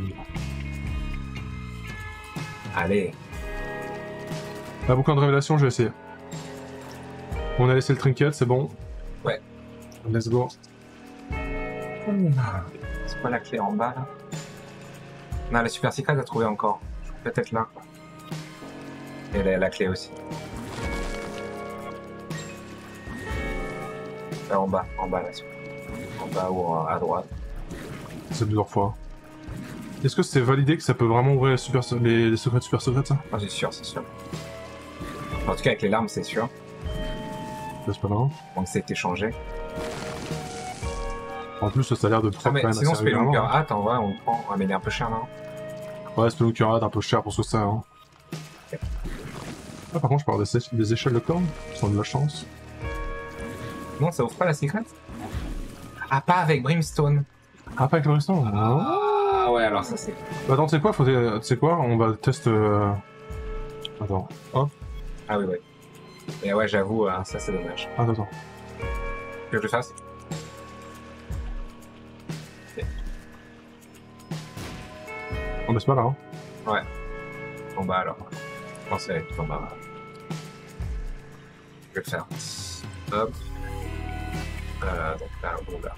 Allez. La boucle de révélation, je vais essayer. On a laissé le trinket, c'est bon. Ouais. Let's go. C'est quoi la clé en bas, là? Non, la super secret à trouver encore. Peut-être là. Et la clé aussi. Là, en bas, là. En bas ou à droite. C'est plusieurs fois. Est-ce que c'est validé que ça peut vraiment ouvrir les secrets super secrets, ça? Ah, c'est sûr. En tout cas, avec les larmes, c'est sûr. C'est pas grave. Donc, c'est échangé. En plus, ça a l'air de Ah, mais prendre sinon, assez régulièrement, Spelunker Hat, en vrai, on le prend. Ah, mais il est un peu cher, non? Ouais, Spelunker Hat, un peu cher pour ce que c'est, hein. Ah, par contre, je peux avoir des échelles de cornes, qui sont de la chance. Non, ça ouvre pas la secret? Ah, pas avec Brimstone. Ah, pas avec le restant? Ah, ouais, alors ça, c'est... Bah, attends, tu sais quoi? On va tester... Attends. Hop. Ah oui, ouais. Mais ouais, j'avoue, ça, c'est dommage. Attends. Que je le fasse? Oh, bah, c'est pas là, hein. Ouais. En bas, alors. Je pense que ça va être en bas. Je vais le faire. Hop. Donc là, bon, là.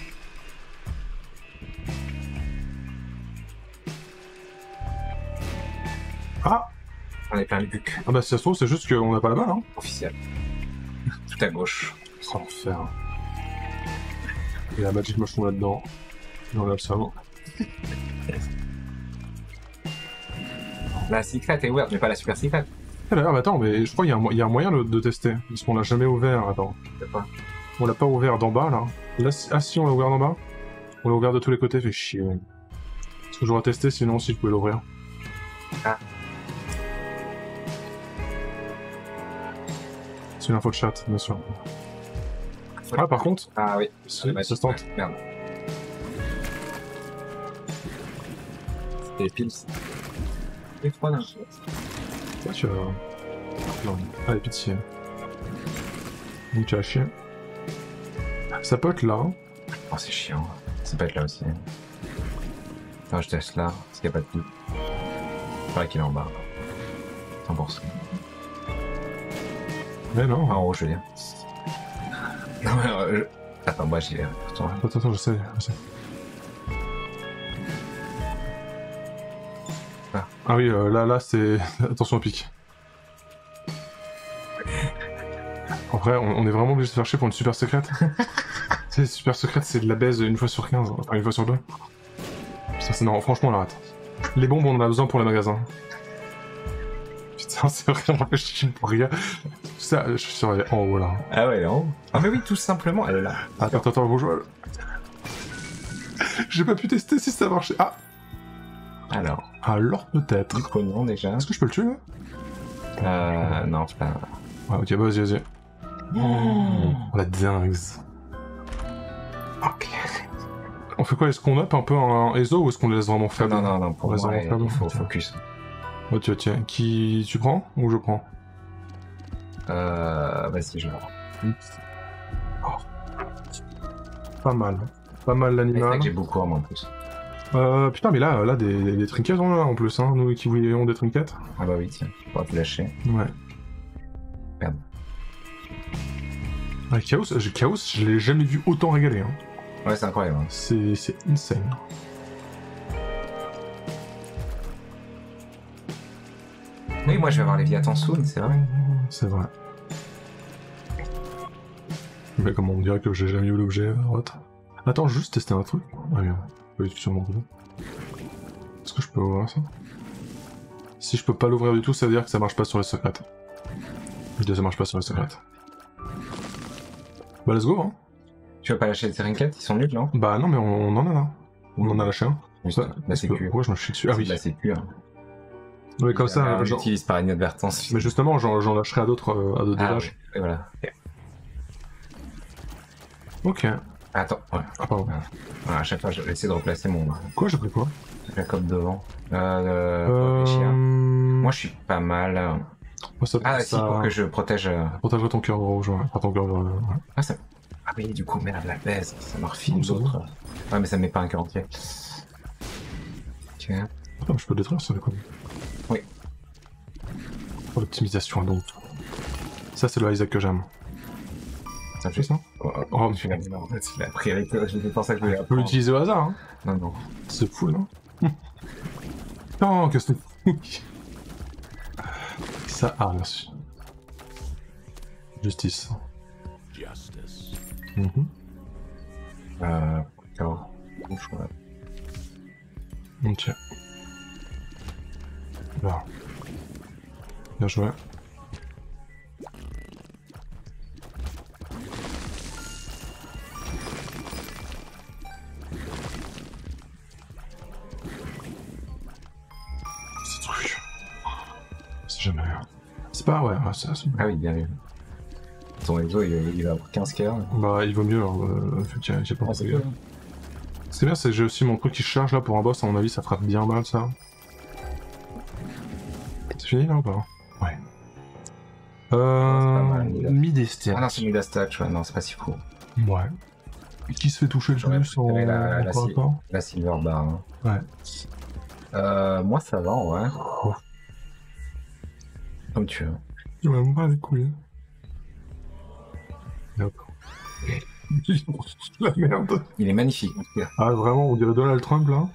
Ah! On est plein le buc. Ah, bah, si ça se trouve, c'est juste qu'on n'a pas la balle, hein. Officiel. Tout à gauche. Sans faire. Et la Magic Mushroom là-dedans. Et on a le cerveau. La secret est ouverte, mais pas la super secret. Ah, d'ailleurs, mais attends, mais je crois qu'il y a un moyen de tester. Parce qu'on l'a jamais ouvert. Attends. C'est pas. On l'a pas ouvert d'en bas, là. Là, ah si, on l'a ouvert d'en bas. On l'a ouvert de tous les côtés, fait chier. Est-ce que j'aurais testé sinon si je pouvais l'ouvrir? Ah. C'est une info de chat, bien sûr. Ah, par contre, Ah oui. ça se tente. Merde. C'était pile. Et 3 d'un coup. Ouais, tu vas... Non. Allez, pitié. Donc tu as chier. Ça peut être là. Oh, c'est chiant. Ça peut être là aussi. Non, je teste là, parce qu'il n'y a pas de doute. Il paraît qu'il est en bas. 100%. Mais non. En haut, je veux dire. Non, mais attends, moi j'y vais. Attends, je sais. Ah oui, là, c'est... Attention au pic. En vrai, on est vraiment obligé de se faire chier pour une super secrète. Tu sais, super secrète, c'est de la baise une fois sur 15, enfin une fois sur 2. Putain, c'est marrant, franchement, on l'arrête. Les bombes, on en a besoin pour les magasins. Putain, c'est vraiment le chien pour rien. Ça, je suis sur en haut là. Ah ouais, elle est en haut. Ah mais oui, tout simplement, elle est là. Attends, bonjour. J'ai pas pu tester si ça marchait. Ah! Alors peut-être. Du pognon déjà. Est-ce que je peux le tuer là? Non, c'est pas... Ouais, ok, bah vas-y. Oh, la dingue. Ok. On fait quoi? Est-ce qu'on up un peu un ESO ou est-ce qu'on le laisse vraiment faible? Non, pour laisse moi, vraiment faible. il faut focus. Ok. Qui tu prends ou je prends? Vas-y, je le prends. Oh. Pas mal C'est vrai l'animal. que j'ai beaucoup en plus. Putain, mais là, des trinkets on en a en plus, hein, nous qui voulions des trinkets. Ah bah oui, tiens, on va te lâcher. Ouais. Merde. Ouais, Chaos, je l'ai jamais vu autant régaler, hein. Ouais, c'est incroyable. C'est insane. Oui, moi je vais avoir les Léviathan soon, c'est vrai. C'est vrai. Mais comment on dirait que j'ai jamais eu l'objet à droite. Attends, juste tester un truc. Ah merde, pas du tout sur mon boulot. Est-ce que je peux ouvrir ça? Si je peux pas l'ouvrir du tout, ça veut dire que ça marche pas sur les secrètes. Je dis ça marche pas sur les secrètes. Bah let's go hein. Tu vas pas lâcher tes trinkets? Ils sont nuls, non? Bah non mais on en a là. On en a lâché un. Juste, Ça, la sécu. pourquoi je me chie dessus? Ah oui. La sécu, hein. Mais comme ça, on genre... l'utilise par inadvertance. Mais justement, j'en lâcherai à d'autres étages. Oui. Et voilà. Ok. Attends, ouais. Ah pardon. Voilà, à chaque fois, je vais essayer de replacer mon Quoi, j'ai pris quoi? Jacob devant. Réfléchir. Moi, je suis pas mal. Moi, ça, Ah, ça... si, pour que je protège. Protégerai ton cœur rouge, ouais. Pas ton cœur ouais. Ah, ça... ah oui, du coup, merde, la baise. Ça me refile Non, c'est d'autres. Ouais, mais ça me met pas un cœur entier. Ok. Attends, je peux le détruire, ça fait quoi? Oui. Pour l'optimisation, donc. Ça, c'est le Isaac que j'aime. Ça C'est ça? Oh, finalement, en fait, c'est la priorité. C'est pour ça que je voulais On peut apprendre. l'utiliser au hasard, hein. Non, non. C'est fou, non? Non, que c'est fou. Ça, ah, merci. Justice. Mhm. Cœur rouge, ouais. Ok. Là. Bien joué. Ce truc. C'est jamais rien. C'est pas, ouais, ça, c'est... Ah oui, bien vu. Ton réseau, il va avoir 15 cœurs. Bah, il vaut mieux, alors, j'ai pas pensé. Ce qui est bien, c'est que j'ai aussi mon truc qui se charge là pour un boss, à mon avis, ça frappe bien mal ça. C'est fini là ou pas? Ouais. Midestia. Ah non, c'est Midastatch, ouais, non, c'est pas si fou. Ouais. Qui se fait toucher le J'aurais plus en préféré la corps à corps? La Silver Bar. Hein. Ouais. Moi, ça va, ouais. Oh. Comme tu veux. Il m'a même pas les couilles. Hop. La merde. Il est magnifique, en tout cas. Ah, vraiment, on dirait Donald Trump là.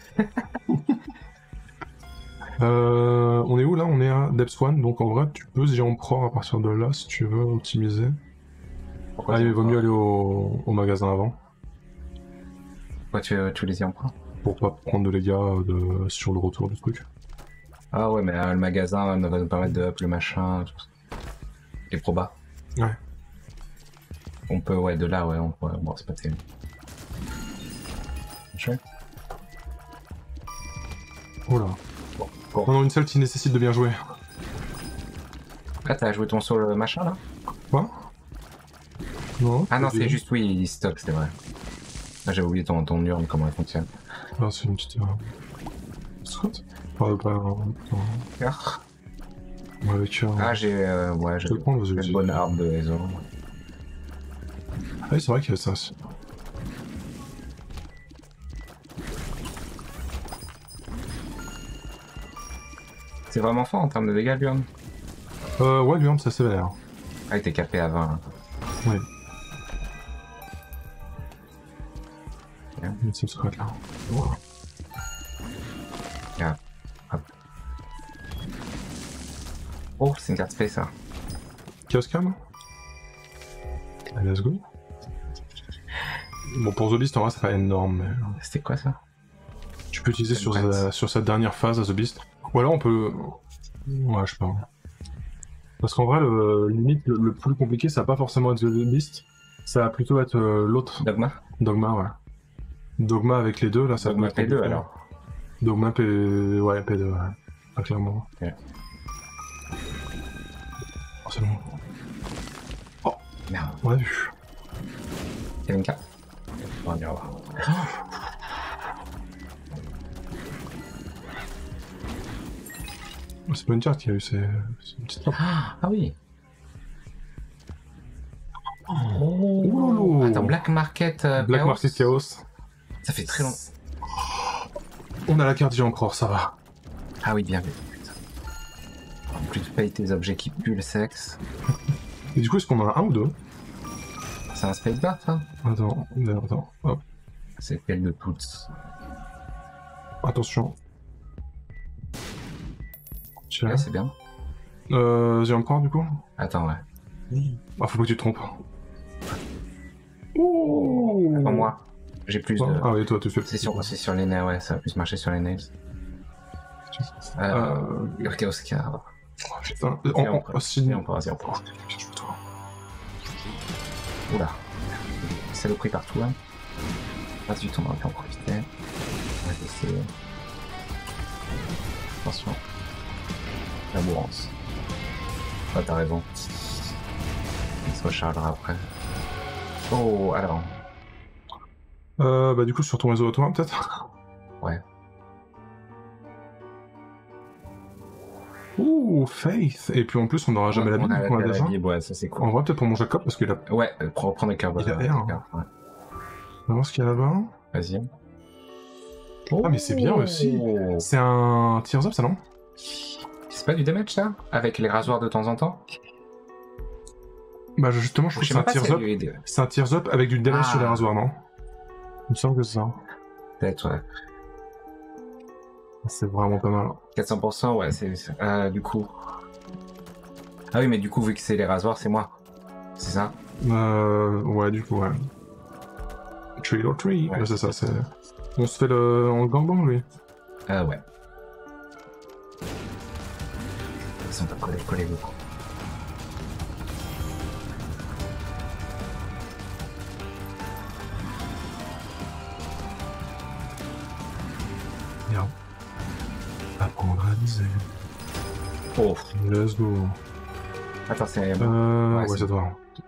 On est où là? On est à Depth One, donc en vrai, tu peux Emperor à partir de là si tu veux optimiser. Pourquoi Il vaut mieux aller au magasin avant. Pourquoi tu les y emprunts? Pour pas prendre de dégâts sur le retour du truc. Ah ouais, mais le magasin va nous permettre de up le machin, tout ça. Les probas. Ouais. On peut, ouais, de là, ouais, on peut. Bon, c'est pas terrible. Chouette. Oh là. Bon. Non, non, une seule qui nécessite de bien jouer. Là, t'as joué ton solo machin, là? Quoi? Non. Ah non, c'est juste, oui, il stock, c'est vrai. Ah, j'avais oublié ton urne, comment elle fonctionne. Ah, c'est une petite... Scott? Pas Cœur. avec... Ah, j'ai ouais, je peux le prendre, une bonne arme de réseau. Ah oui, c'est vrai qu'il y avait ça aussi. C'est vraiment fort en termes de dégâts, l'urne. Ouais, l'urne, c'est assez vénère. Ah, il était capé à 20. Hein. Oui. Bien. Une petite secrète là. Yeah. Hop. Oh, c'est une carte space, ça. Chaos Cam. Allez, let's go. Bon, pour The Beast, en vrai, c'est pas énorme, mais... C'était quoi, ça? Tu peux utiliser sur cette dernière phase à The Beast. Ou alors on peut... Ouais, je sais pas. Parce qu'en vrai, limite, le plus compliqué, ça va pas forcément être The Beast. Ça va plutôt être l'autre. Dogma? Dogma, ouais. Dogma avec les deux, là, ça Dogma peut être P2, compliqué. alors. Dogma P... Ouais, P2, ouais. Pas clairement. Ok. Oh, c'est bon. Oh, Merde. on l'a vu. Il y avait une carte? On va bien voir. C'est pas une carte qu'il y a eu, c'est une petite trappe. Ah oui. Oh lolo. Attends, Black Market Black Chaos. Market Chaos. Ça fait très long. On a la carte encore, ça va. Ah oui, bien vu. Putain. En plus, tu payes tes objets qui puent le sexe. Et du coup, est-ce qu'on en a un ou deux? C'est un spacebar, ça? Attends, hop. C'est quel de toutes? Attention. Tiens. Ouais, c'est bien. J'ai encore du coup? Attends, ouais. Ah, faut pas que tu te trompes. Ouh. Pas moi. J'ai plus de... Ah oui, toi, tu fais... C'est sur les nails, ouais, ça va plus marcher sur les nails. Ok, Oscar. Oh, putain. Vas-y, on peut. Oula. Saloperie partout, là. Pas du tout, on va en profiter. On va essayer. Attention. La bourrance. Ah, t'as raison. Il se rechargera après. Oh, alors. Bah du coup, sur ton réseau à toi, peut-être. Ouais. Ouh, Faith. Et puis en plus, on n'aura jamais la Bible qu'on a déjà. Ouais, ça c'est cool. En vrai, peut-être pour mon Jacob, parce qu'il a... Ouais, prendre les cartes. Il a R. Ouais. On va voir ce qu'il y a là-bas. Vas-y. Ah, mais c'est bien aussi. C'est un Tears Up, ça, non? C'est pas du damage, ça? Avec les rasoirs de temps en temps? Bah justement, je trouve que c'est un Tears Up. C'est un Tears Up avec du damage sur les rasoirs, non? Il me semble que c'est ça. Peut-être, ouais. C'est vraiment pas mal. 400%, ouais, c'est... du coup... Ah oui, mais du coup, vu que c'est les rasoirs, c'est moi. C'est ça? Ouais, du coup, ouais. Tree or tree. Ouais, c'est ça, c'est... On se fait le... en gangbang, lui? Ouais. Ils sont pas collés beaucoup. Merde. Apprendre à viser. Oh. Let's go. Attends, c'est... ouais, c'est toi.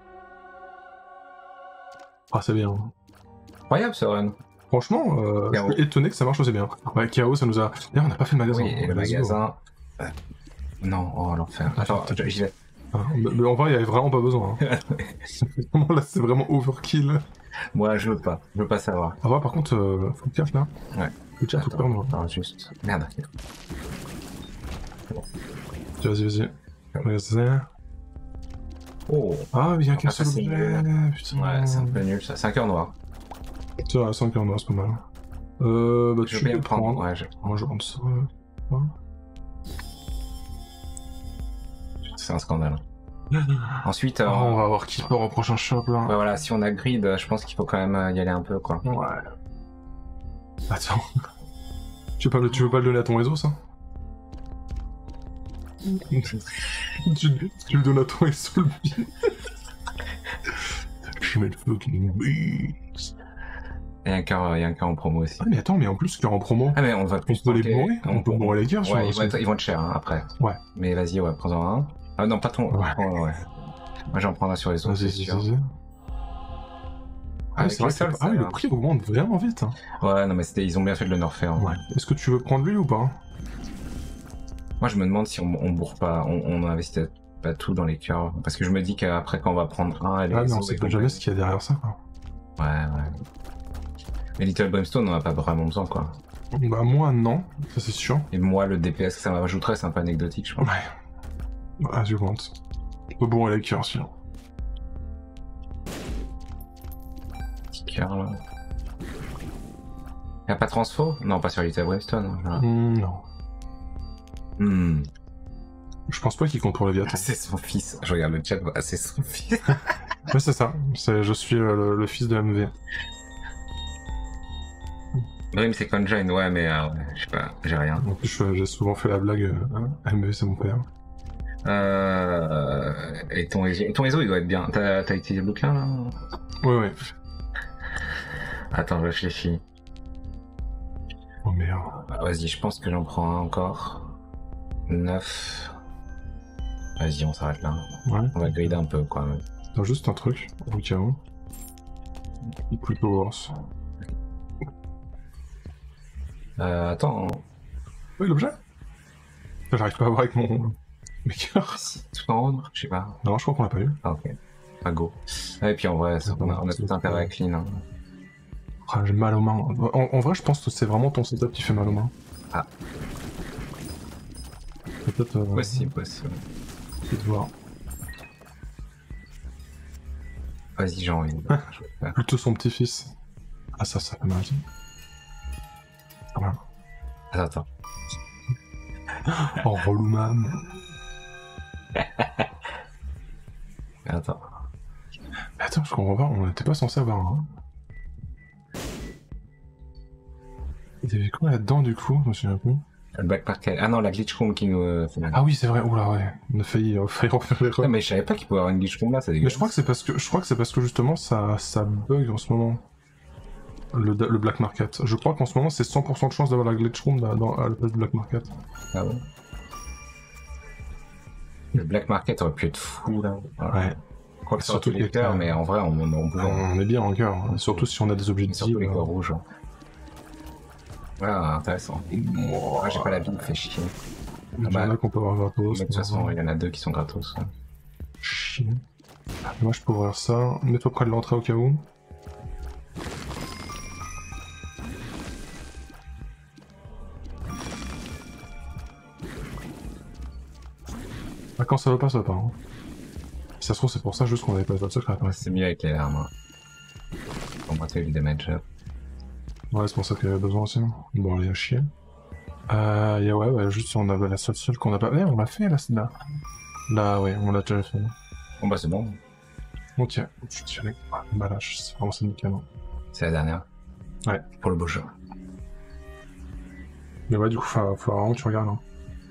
Ah, c'est bien. Incroyable, ce run. Franchement, je suis étonné que ça marche aussi bien. Ouais, Chaos, ça nous a... D'ailleurs, on n'a pas fait le magasin. Oui, et le magasin... Non, oh, l'enfer. Attends, j'y vais. Mais en vrai, il n'y avait vraiment pas besoin. Hein. Là, c'est vraiment overkill. Moi, je veux pas savoir. Ah ouais, par contre, faut le cache, là. Ouais. Le chat, tout perdre. Attends, juste... Merde. Bon. Vas-y. Vas-y. Oh. Ah, il y a qu'un seul objet. Putain. Ouais, c'est un peu nul, ça. C'est un cœur noir. C'est vrai, 5 cœurs noirs, c'est pas mal. Bah, tu peux bien prendre. Ouais, moi, je prends ça. Ouais. C'est un scandale. Ensuite, on va voir qui peut au prochain shop, là. Ouais, voilà, si on a grid, je pense qu'il faut quand même y aller un peu, quoi. Ouais. Attends. Tu veux pas le donner à ton réseau, ça? tu le donnes à ton réseau, le billet. Je mets le fucking beats. Il y a un cœur en promo aussi. Ah, mais attends, mais en plus, cœur en promo. Ah, mais on va plus. On peut les bourrer. On peut bourrer les cœurs sur ouais, ils vont être chers, hein, après. Ouais. Mais vas-y, ouais, prends-en un. Ah, non, pas ton. Ouais. Moi, j'en prends un sur les autres. Vas-y. Ah, c'est vrai que ah oui, le prix augmente vraiment vite. Hein. Ouais, non, mais ils ont bien fait de le nerfer. Hein. Ouais. Est-ce que tu veux prendre lui ou pas? Moi, je me demande si on bourre pas, on investit pas tout dans les cœurs. Parce que je me dis qu'après, quand on va prendre un, ah non, c'est pas jamais ce qu'il y a derrière ça, quoi. Ouais. Mais Little Brimstone, on en a pas vraiment besoin, quoi. Bah, moi, non, ça c'est sûr. Et moi, le DPS que ça m'ajouterait, c'est un peu anecdotique, je pense. Ouais. Ah, je compte. On peut bourrer les cœurs, sinon. Là. Y'a pas transfo? Non, pas sur Little Brimstone. Non. Je pense pas qu'il compte pour Léviathan. C'est son fils. Je regarde le chat, c'est son fils. Ouais, c'est ça. Je suis le fils de MV. Oui, mais c'est Conjoin, ouais, mais je sais pas, j'ai rien. En plus, j'ai souvent fait la blague, MV c'est mon père. Et ton réseau, il doit être bien. T'as utilisé le bouquin, là? Ouais. Attends, je réfléchis. Oh merde. Vas-y, je pense que j'en prends un encore. 9. Vas-y, on s'arrête là. Ouais. On va grider un peu, quoi. T'as juste un truc, au cas où. Plutôt worse. Attends. Oui, l'objet? J'arrive pas à voir avec mon... mes cœurs. Si, tout en haut, je sais pas. Non, je crois qu'on l'a pas eu. Ah, ok. Pas go. Et puis en vrai, on a tout intérêt à clean. Hein. Ah, j'ai mal aux mains. En vrai, je pense que c'est vraiment ton setup qui fait mal aux mains. Ah. Peut-être... Possible. Peut-être voir. Vas-y, j'ai envie. Plutôt son petit-fils. Ah, ça fait mal. Voilà. Attends. Oh, relou, man. Attends. Mais attends, je comprends pas, on n'était pas censé avoir un. Il y avait quoi là-dedans du coup? Je me souviens plus. Le Black Market. Ah non, la Glitch Room qui nous fait mal. Ah oui, c'est vrai, oula, ouais. On a failli refaire l'erreur. Non, mais je savais pas qu'il pouvait y avoir une Glitch Room là, c'est Mais dégueulasse. je crois que c'est parce que justement ça bug en ce moment. Le Black Market. Je crois qu'en ce moment c'est 100% de chance d'avoir la glitch room à la place du Black Market. Ah ouais. Le Black Market aurait pu être fou là. Voilà. Ouais. Je crois que Surtout surtout les cœurs, mais en vrai on est bien en cœur, hein. Surtout si on a des objectifs. surtout les cœurs rouges. Ouais, intéressant. Oh, Ah, j'ai pas la vie, me fait chier. il y en a qu'on peut avoir gratos. Mais de toute façon, il y en a 2 qui sont gratos. Chier. Moi je peux ouvrir ça. Mets-toi près de l'entrée au cas où. Ah, quand ça va pas, ça va pas. Hein. Si ça se trouve, c'est pour ça juste qu'on avait pas de secret. Ouais, C'est mieux avec les larmes. Pour moi, tu as eu des match-up. ouais c'est pour ça qu'il y avait besoin aussi. Bon, allez, à chier. Ouais, juste si on avait la seule qu'on a pas. On l'a fait là. Là, ouais, on l'a déjà fait. Bon, bah, c'est bon. Ok, je suis allé. Bah là, c'est vraiment c'est nickel. Hein. C'est la dernière. Ouais. Pour le beau jeu. Mais ouais, du coup, faut vraiment que tu regardes. Hein.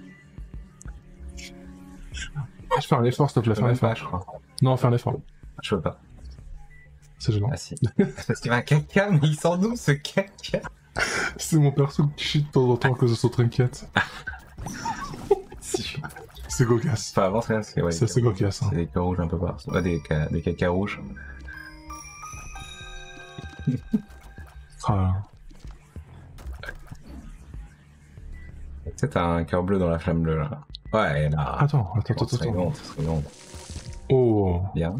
Je fais un effort, s'il te plaît, fais un effort. Pas, je crois. Non, fais un effort. Je veux pas. C'est gênant. Ah si. Parce qu'il y a un caca, mais il sort d'où ce caca? C'est mon perso qui chie de temps en temps à cause de son trinket. Si. C'est cocasse. Enfin, avant, c'est ouais, C'est assez cocasse. Hein. c'est des cœurs rouges un peu partout. Ouais, des caca rouges. Ah, là. Tu sais, t'as un cœur bleu dans la flamme bleue là. Ouais, là. Attends. Ce serait long, ce serait long. Oh. Bien.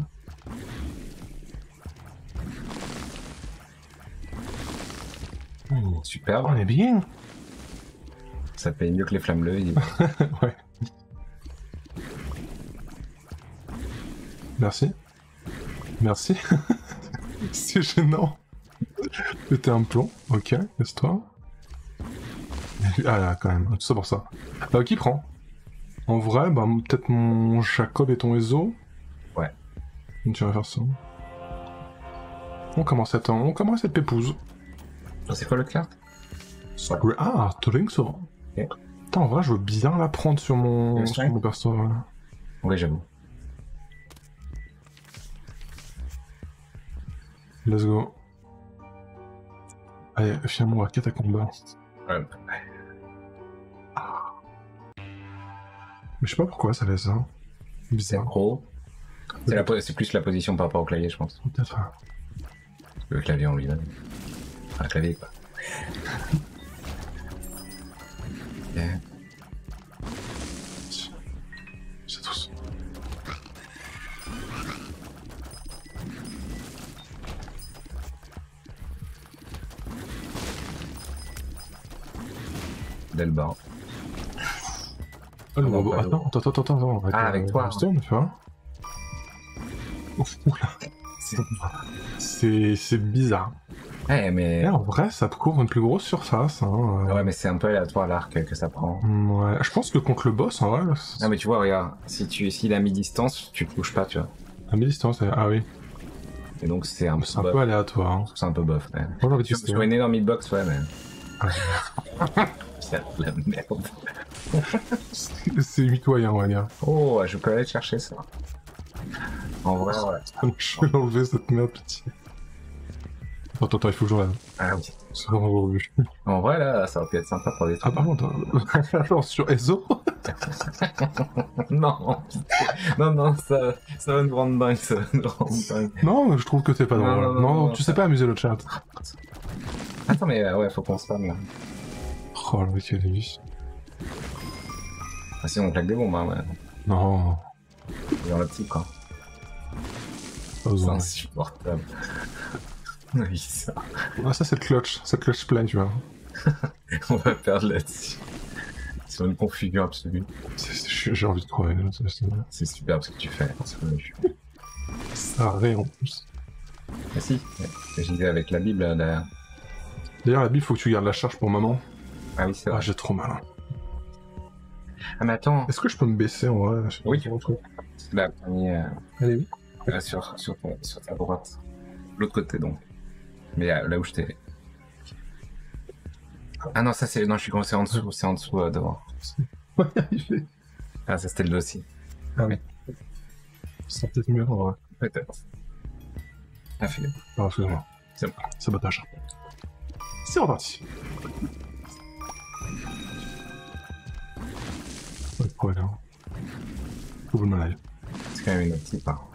Superbe. On est bien. Ça paye mieux que les flammes bleues. Ouais. Merci. Merci. C'est gênant. C'était un plomb. Ok, laisse-toi. Ah là, quand même. Tout ça pour ça. Qui prend? En vrai, bah peut-être mon Jacob et ton Ezo. Ouais. Tu vas faire ça. On commence à être pépouse. C'est quoi le carte? Ah, Tolinkso. Ok. Putain, en vrai, je veux bien la prendre sur mon perso. Ouais. Oui, j'avoue. Let's go. Allez, finalement, à catacomba. Ouais. Mais je sais pas pourquoi ça fait ça. C'est Bizarre. pro. C'est plus la position par rapport au clavier, je pense. Peut-être. Le clavier en lui-même. Enfin, le clavier, quoi. Yeah. C'est tous. Dès le bas. Oh, le non, robot. pas Attends. Ah, avec toi. Stone, tu vois. Oula. C'est bizarre. Ouais, mais. Et en vrai, ça te couvre une plus grosse surface. Hein. Ouais, mais c'est un peu aléatoire l'arc que ça prend. Ouais, je pense que contre le boss, en vrai. Non, mais tu vois, regarde, s'il a mi-distance, tu te touches pas, tu vois. À mi-distance, ah oui. Et donc c'est un C'est un peu aléatoire. Hein. C'est un peu bof, ouais. Moi, j'avais Sur testé. une énorme hitbox, ouais, mais. C'est de la merde. C'est mitoyen, on va dire. Oh, je peux aller chercher ça. En vrai, ouais. Je vais l'enlever, cette merde, pitié. Attends, il faut que je regarde. Ah oui. C'est vraiment revu. En vrai, là, ça aurait pu être sympa pour des Ah, trucs. par contre, alors sur Ezo. Non, non, ça va nous rendre dingue, ça va nous rendre dingue. Non, mais je trouve que t'es pas drôle. Non, tu sais pas amuser le chat. Attends, mais ouais, faut qu'on se calme, là. Oh, le mec, il est vie. Ah, sinon, on claque des bombes, hein, ouais. Non. Dans le petit, quoi. Pas C'est besoin. insupportable. Oui, ça. Ah, ça, c'est le clutch play, tu vois. On va perdre là-dessus. C'est une confusion absolue. J'ai envie de crever. C'est super ce que tu fais. Ça ré en plus. Ah si, j'y vais avec la Bible derrière. D'ailleurs, la Bible, faut que tu gardes la charge pour maman. Ah oui, c'est vrai. Ah, j'ai trop mal. Hein. Ah mais attends. Est-ce que je peux me baisser en vrai? Oui, tu retrouves. La première. Allez, oui. Sur ta droite. L'autre côté, donc. Mais là où je t'ai... Ah non, ça c'est... Non, je suis commencé en dessous, c'est en dessous devant. Ouais, il fait. Ah, ça c'était le dossier. Ah oui. C'est peut-être mieux en vrai. Peut-être. Ah, Philippe. Non, excuse-moi. C'est bon. Sabotage. C'est reparti. Pas de problème. Ouvre le live. C'est quand même une petite part.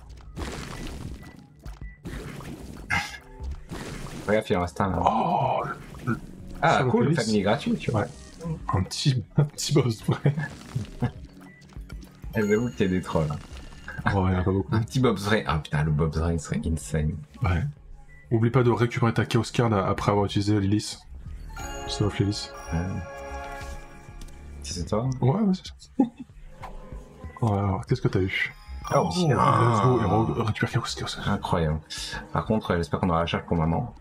Regarde, il en reste un là. Oh, Ah, ça cool, va le plus family gratuit, tu vois. ouais. Un petit boss vrai. J'avoue qu'il y a des trolls. Oh, il y en a pas beaucoup. Un petit Bob's Ray. Ah putain, le Bob's Ray serait insane. Ouais. Oublie pas de récupérer ta Chaos Card après avoir utilisé Lilith. Ça va, Lilith. Si c'est toi? Ouais, c'est ça. Oh, alors, qu'est-ce que t'as eu? Oh, Let's go, et récupère Chaos Card. Incroyable. Par contre, j'espère qu'on aura la charge pour maman.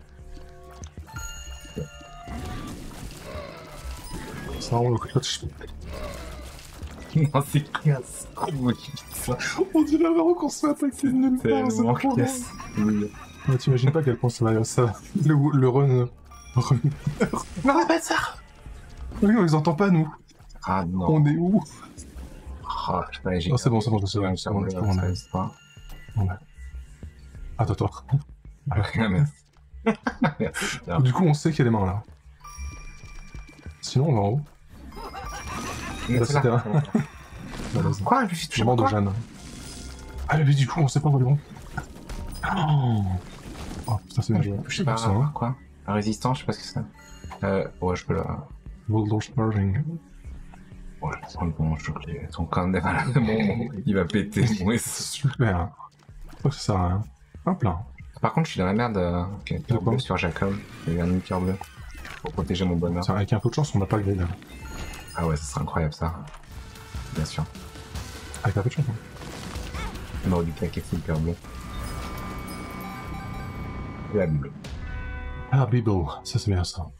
Ça rend le clutch. Non, c'est classe. Ça. On dirait vraiment qu'on se fait attaquer de nulle part. Tellement C'est trop classe. Oui. Ouais, t'imagines pas à quel point ça va... Le run... Non, pas ça. Oui, on les entend pas, nous. Ah non. On est où? Oh, putain, j'ai... Non, c'est bon, c'est bon, c'est bon. C'est bon, c'est bon. Attends, attends. Merci. Merci. Du coup, on sait qu'il y a des mains, là. Sinon, on va en haut. Là, c'était un... Bah, vas-y. Quoi? Je suis touché Demande par aux quoi? Jeanne. Ah, mais du coup, on sait pas où ils vont. Oh, putain, c'est bien joué. Je sais pas, ça, hein. quoi? La résistance, je sais pas ce que c'est. Ouais, je peux la... Voltage Sparring. Ouais, je prends le bon chocolat. Son camp il va péter. Ouais, Super. Je crois que ça sert à rien. Hop là. Par contre, je suis dans la merde. Okay, cœur bleu sur Jacob. Il y a un cœur bleu. Pour protéger mon bonheur. Tiens, avec un peu de chance, on n'a pas le grid. Ah ouais, ça serait incroyable ça. Bien sûr. Avec un peu de chance. On aurait dû claquer full cœur bleu. Et la Bible. Ah, Bible. Ça, c'est bien ça.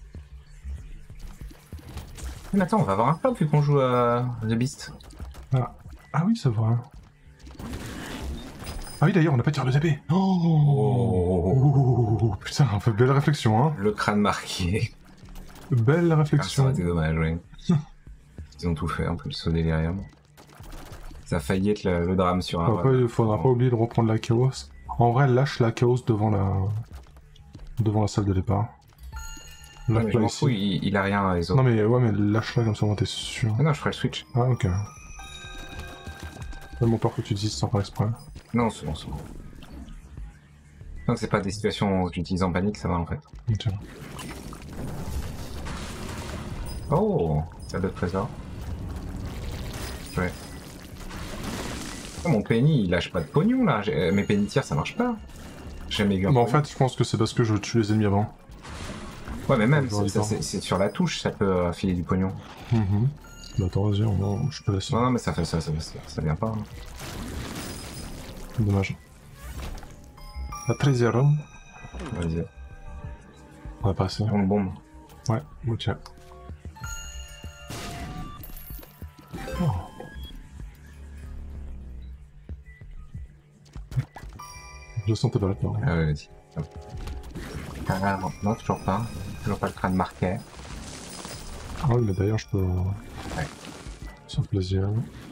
Mais attends, on va avoir un flop vu qu'on joue à The Beast. Ah oui, ça va. Ah oui, d'ailleurs, on n'a pas tiré le ZP. Oh, putain, belle réflexion, hein. Le crâne marqué. Belle Ça réflexion. aurait été dommage, oui. Ils ont tout fait, un peu le saut délirium. Ça a failli être le drame sur un... Après, il faudra pas oublier de reprendre la chaos. En vrai, lâche la chaos devant la salle de départ. Non, mais je m'en fous, il a rien les autres. Non mais ouais, mais lâche-la comme ça, t'es sûr. Ah non, je ferai le switch. Ah ok. Même mon peur que tu dises sans faire exprès. Non, c'est bon, c'est bon. Tant que c'est pas des situations où j'utilise en panique, ça va en fait. Tiens. Oh, salle de trésor. Ouais. Oh, mon penny, il lâche pas de pognon là. Mes penny tirs, ça marche pas. J'ai jamais vu un Bah en pognon. fait, je pense que c'est parce que je tue les ennemis avant. Ouais, mais même, Dans le temps. c'est sur la touche, ça peut filer du pognon. Bah attends, vas-y, je te laisse. Non, non, mais ça fait ça vient pas. Hein. Dommage. La 13e. Vas-y, On va passer. on bombe. Ouais, bon tiens. Oh. Je sentais pas la peur. Ah ouais, vas-y. Ah non, toujours pas. Toujours pas le crâne marqué. Ah oui, mais d'ailleurs, je peux... Ouais. Sans plaisir.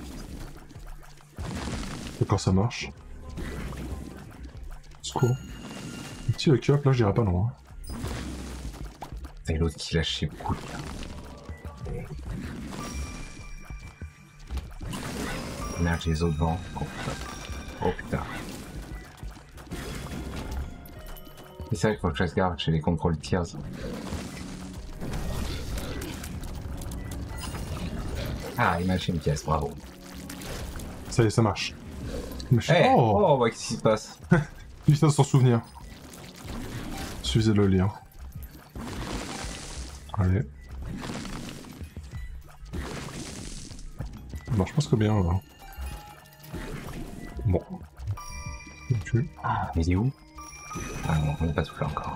Et quand ça marche. C'est cool. Le petit Lucky Up, là, je dirais pas non. Hein. C'est l'autre qui lâche ses coups. Merde, j'ai les autres devant. Oh putain. Oh putain. Et c'est vrai qu'il faut que je fasse gaffe, j'ai les contrôles tiers. Ah, il m'a lâché une pièce, bravo. Ça y est, ça marche. Mais je... Hey, Oh, oh, ouais, qu'est-ce qui se passe? putain, sans souvenir. Suffisait de le lire. Allez. Ça marche presque bien, là. Bon. Tu... Mais il est où? Ah non, on n'est pas tout là encore.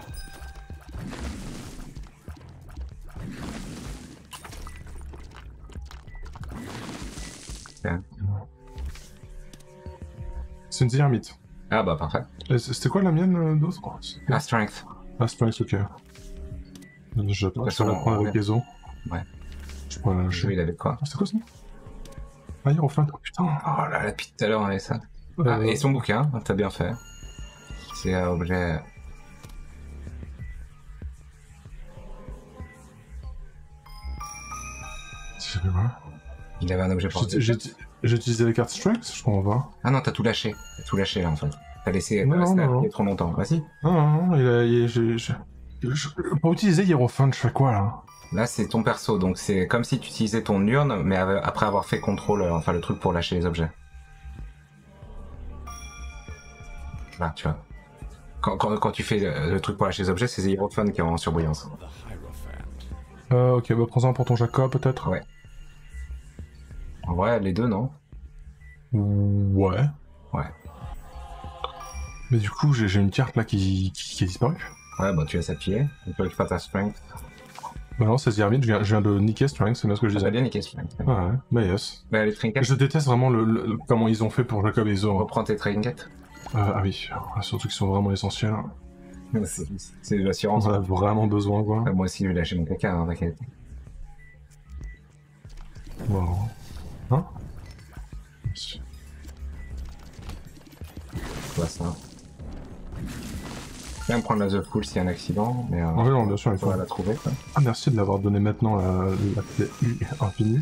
C'est une dynamite. Ah bah parfait. C'était quoi la mienne d'autre? Ah, strength. Ah, Strength, ok. Je vais façon, la prendre avec Ezo. Ouais. Je prends la Je vais, il avait quoi? Ah, c'était quoi ça? Ah, Hierophant, oh putain. Oh là là, depuis tout à l'heure, on avait ça. Ah, et son bouquin, t'as bien fait. C'est un objet... Je sais pas. Il avait un objet pour... J'ai utilisé les cartes Strength, je comprends pas. Ah non, t'as tout lâché. T'as tout lâché, là, en fait. T'as laissé... Non, non, non. trop longtemps. Vas-y. Non, non, pour utiliser Hierophant, je fais quoi, là? Là, c'est ton perso, donc c'est comme si tu utilisais ton urne, mais après avoir fait contrôle, enfin le truc pour lâcher les objets. Là, tu vois. Quand tu fais le truc pour lâcher les objets, c'est Hierophant qui est en surbrillance. Ok, bah prends-en pour ton Jacob, peut-être. Ouais. En vrai, les deux, non? Ouais. Ouais. Mais du coup, j'ai une carte là qui a disparu. Ouais, bah tu laisses appuyer. Tu peux faire ta strength. Bah non, c'est Zyrmid, je viens de niquer Strength, c'est bien ce que je disais. T'as bien niqué strength. Ouais, bah yes. Bah les trinkets. Je déteste vraiment comment ils ont fait pour Jacob et Ezo. Reprends tes trinkets. Ah oui, surtout qu'ils sont vraiment essentiels. C'est de l'assurance. On en a vraiment besoin, quoi. Moi aussi, je vais lâcher mon caca, hein, t'inquiète. Wow. Hein? Quoi ça? Je vais me prendre la The Fool s'il y a un accident, mais oui, non, bien sûr, il faut la trouver, quoi. Ah, merci de l'avoir donné maintenant, la clé U infinie.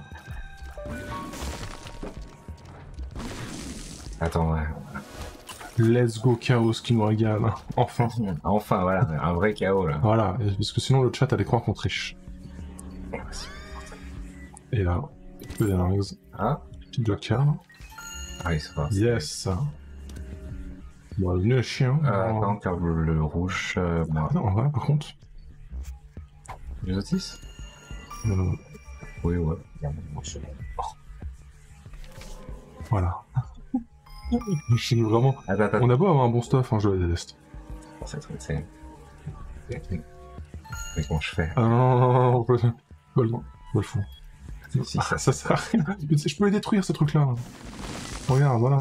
Attends, ouais. Let's go Chaos qui nous régale. Enfin. Enfin, voilà, un vrai chaos, là. Voilà, parce que sinon le chat allait croire qu'on triche. Et là, peu d'analyse. Ah? Petit joker. Ah oui, c'est pas. Yes. Bon, le chien. Attends, car le rouge... Ah non, ouais, par contre. Les Otis? Euh, Oui, ouais. Voilà. Je suis vraiment... Attends. On a beau avoir un bon stuff, hein, je le déteste. C'est... Mais comment je fais? Ah non, je le fous. Si, ça sert à rien. Je peux les détruire, ces trucs-là. Regarde, voilà.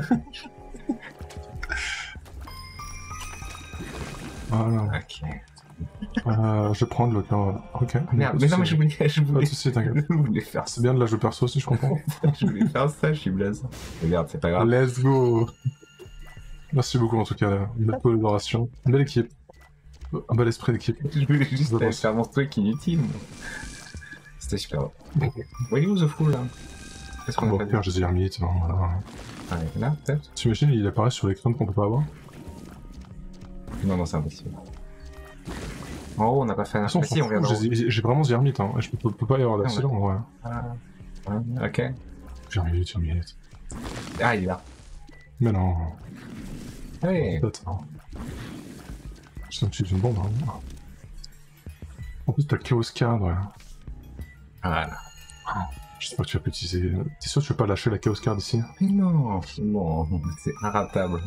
Voilà. Ok. Je vais prendre le cas. Ok. Merde, mais non, mais je voulais... Pas de soucis, t'inquiète. Je voulais faire ça. C'est bien de la jeu perso aussi, je comprends. Je voulais faire ça, je suis blaze. Regarde, c'est pas grave. Let's go. Merci beaucoup en tout cas, une belle collaboration. Une belle équipe. Un bel esprit d'équipe. Je voulais juste faire mon truc inutile. C'était super bon. Voyez-vous The Fool, là? Qu'est-ce qu'on a fait? Faire Jésus Hermite, voilà. Allez, là, peut-être? T'imagines, il apparaît sur l'écran qu'on peut pas avoir? Non, c'est impossible. En haut, on n'a pas fait un... Si, on vient j'ai vraiment Zermite, hein. Je peux pas y avoir d'accident, en vrai. Ok. Zermite. Ah, il est là. Mais non. Oui. Peut-être, hein. Je suis une bombe, hein. En plus, t'as Chaos Card, ouais. Voilà. J'espère que tu vas pas utiliser... T'es sûr que tu vas pas lâcher la Chaos Card ici? Mais non, c'est inratable.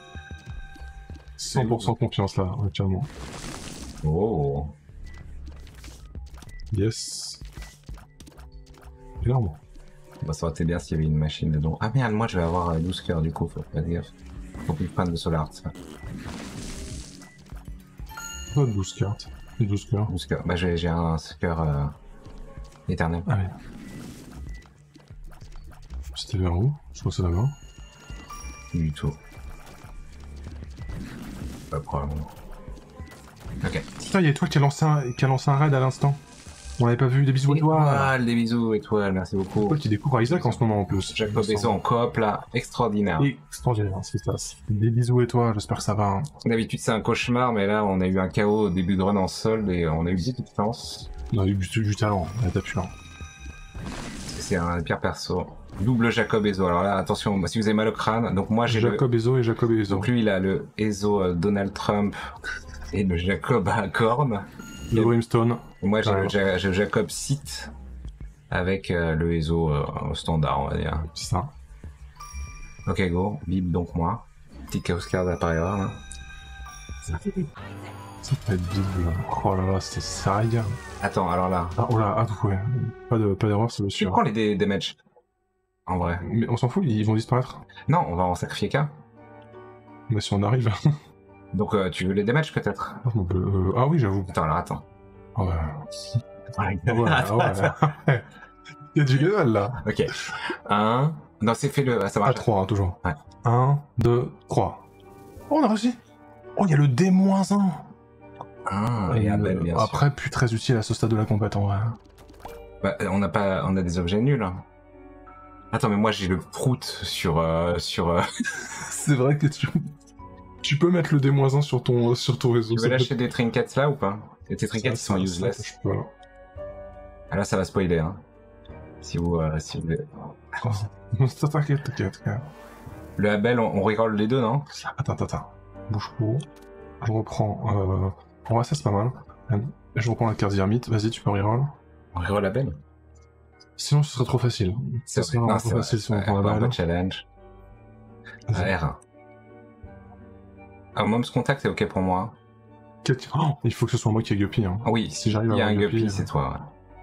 100% confiance, là, actuellement. Oh. Yes. Énorme. Bah, ça aurait été bien s'il y avait une machine dedans. Ah merde, moi je vais avoir 12 cœurs du coup, faut faire gaffe. Faut plus prendre de Solar Arts. Pas de 12 cartes. 12 cœurs. 12 cœurs. Bah j'ai un cœur éternel. Allez. C'était vers où? Je crois que c'est là-bas. Du tout. Pas probablement. Ok. Putain, y'a toi qui a lancé un raid à l'instant. On l'avait pas vu, des bisous étoiles. Des bisous étoiles, merci beaucoup. Toi qui découvre Isaac en ce moment en plus. Jacob Ezo en coop là, extraordinaire. Extraordinaire, c'est ça. Des bisous étoiles, j'espère que ça va. Hein. D'habitude c'est un cauchemar, mais là on a eu un chaos au début de run en solde et on a eu beaucoup de chance. On a eu du talent, on a tapé là. C'est un pire perso. Double Jacob Ezo. Alors là, attention, si vous avez mal au crâne, donc moi j'ai Jacob Ezo et Jacob Ezo. Donc lui il a le Ezo Donald Trump et le Jacob à corne. Le Brimstone. Et moi j'ai le Jacob Sith avec le Ezo standard, on va dire. C'est ça. Ok, go. Bip donc moi. Petit chaos card à parieur là. Ça va être double. Oh là là, c'était sérieux. Attends, alors là. Ah, oh là, ouais. Pas d'erreur, c'est le sûr. Tu prends les damage. En vrai. Mais on s'en fout, ils vont disparaître. Non, on va en sacrifier qu'un. Mais si on arrive. Donc tu veux les damages peut-être? Ah oui, j'avoue. Attends, alors attends. Ah ouais. Attends, attends. Il y a du level là. Ok. 1. Non, c'est fait le. Ça marche. À 3, hein, toujours. Ouais. 1, 2, 3. Oh, on a réussi. Oh, il y a le D-1. Ah, et Abel, bien sûr. Après, plus très utile à ce stade de la compète en vrai. Bah, on a des objets nuls. Hein. Attends, mais moi j'ai le prout sur. C'est vrai que tu peux mettre le D-1 sur ton réseau. Tu veux lâcher des trinkets là ou pas? Et tes trinkets ils sont useless. Je peux. Ah là, ça va spoiler, hein. Si vous. T'inquiète. Le Abel, on reroll les deux, non? Attends. Bouge pour. Je reprends. Ouais, ça c'est pas mal. Je reprends la carte Zermite. Vas-y, tu peux reroll. On reroll Abel? Sinon, ce serait trop facile. Ça serait vraiment trop facile si on prend la balle. Challenge. R1. Ah, Mom's Contact est ok pour moi. Oh, il faut que ce soit moi qui ai Guppy. Hein. Ah oui, si j'arrive à il y a un Guppy, hein. c'est toi.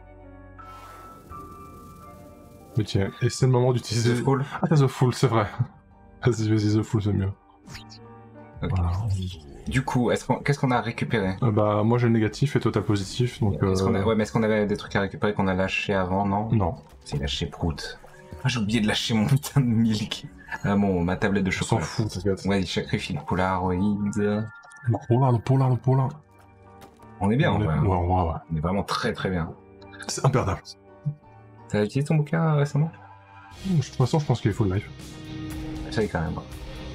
Ok, et c'est le moment d'utiliser... The Fool. Ah, t'as The Fool, c'est vrai. Vas-y, The Fool, c'est mieux. Okay. Voilà. Du coup, qu'est-ce qu'on a récupéré? Bah, moi j'ai le négatif et toi t'as le positif, donc... Ouais, mais est-ce qu'on avait des trucs à récupérer qu'on a lâché avant, non? Non. C'est lâché Prout. Ah, j'ai oublié de lâcher mon putain de milk. Ah bon, ma tablette de chocolat. On s'en fout, t'inquiète. Ouais, il sacrifie le Polaroid. Le Polar. On est bien, en vrai. Ouais. On est vraiment très très bien. C'est imperdable. T'as utilisé ton bouquin récemment? De toute façon, je pense qu'il est full life. Ça y est quand même.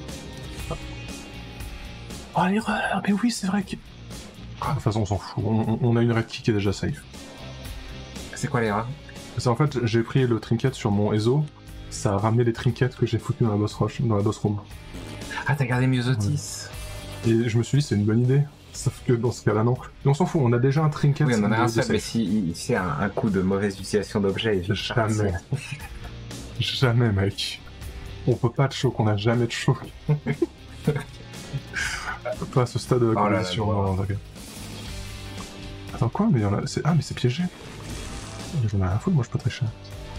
Oh, l'erreur. Mais oui, c'est vrai que... Ah, de toute façon, on s'en fout. On a une red key qui est déjà safe. C'est quoi l'erreur? C'est en fait, j'ai pris le trinket sur mon Ezo. Ça a ramené les trinkets que j'ai foutus dans la boss rush, dans la boss room. Ah, t'as gardé Myosotis. Ouais. Et je me suis dit, c'est une bonne idée. Sauf que dans ce cas-là, non. Mais on s'en fout, on a déjà un trinket. Oui, on en a un seul, mais si c'est un coup de mauvaise utilisation d'objet, jamais. Jamais, mec. On peut pas de choc, on a jamais de choc. Pas à ce stade de la compétition. Attends, quoi? Mais ah, mais c'est piégé. J'en ai rien à foutre, moi je peux tricher.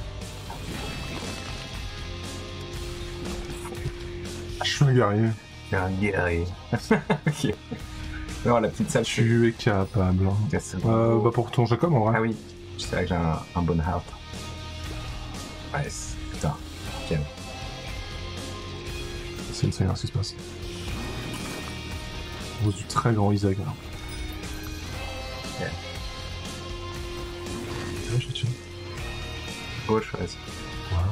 Je suis un guerrier. Un guerrier. Ok. Non, la petite salle, tu es capable. Bah pour ton Jacob en vrai. Ah oui, c'est vrai que j'ai un bon heart. Nice. Putain, nickel. C'est une série, ce qui se passe. On pose du très grand Isaac là. Ok. Ouais, je tiens. Gauche, vas-y. Voilà.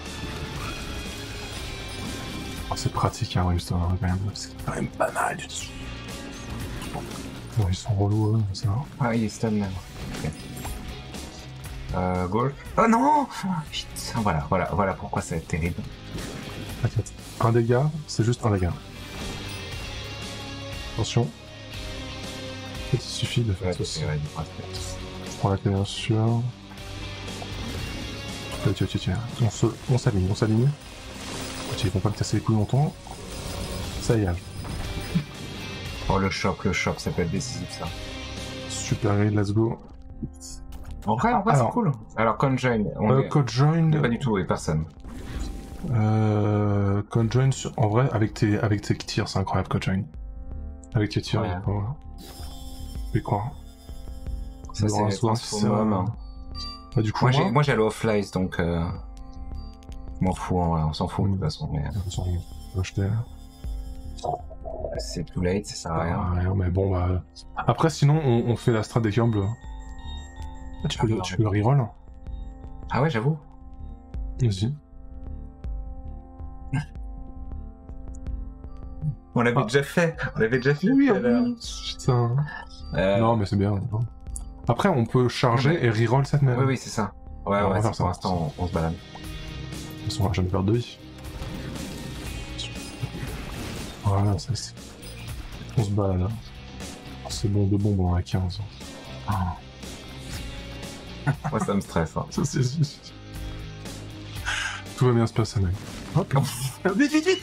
Oh, c'est pratique, hein, Brimstone, quand même. C'est quand même pas mal du tout. Bon, ils sont relous, ça va. Ah, il est stun même. Ok. Gauche. Oh non! Putain, voilà pourquoi ça va être terrible. T'inquiète. Un dégât, c'est juste un dégât. Attention. En fait, il suffit de faire ceci. Je prends la clé, bien sûr. Tiens. On s'aligne. Ok, ils vont pas me casser les couilles longtemps. Ça y est. Oh, le choc, ça peut être décisif, ça. Super grid, let's go. En vrai, c'est cool. Alors, Conjoin, Conjoin... Pas du tout, et personne. Conjoin, en vrai, avec tes tirs, c'est incroyable, Conjoin. Avec tes tirs, ouais. Je vais croire. Ça, c'est transformum. Bah, du coup, moi j'ai le off-lice, donc... Je m'en fous, en vrai, on s'en fout, de toute façon. Mais... C'est too late, ça sert à rien. Rien, mais bon, bah... Après, sinon, on fait la strat des cœurs bleus. Ah, tu peux le reroll. Ah ouais, j'avoue. Vas-y. On l'avait déjà fait. Oui, putain. Non, mais c'est bien. Après, on peut charger et reroll cette même. Oui, c'est ça. Ouais, pour l'instant, on se balade. De toute façon, je vais perdre de vie. Voilà, ça c'est... On se balade. Hein. C'est bon, de bon, on a 15. Ah. Moi, ça me stresse. Hein. Ça, c'est... Tout va bien se passer, mec. Hop. Vite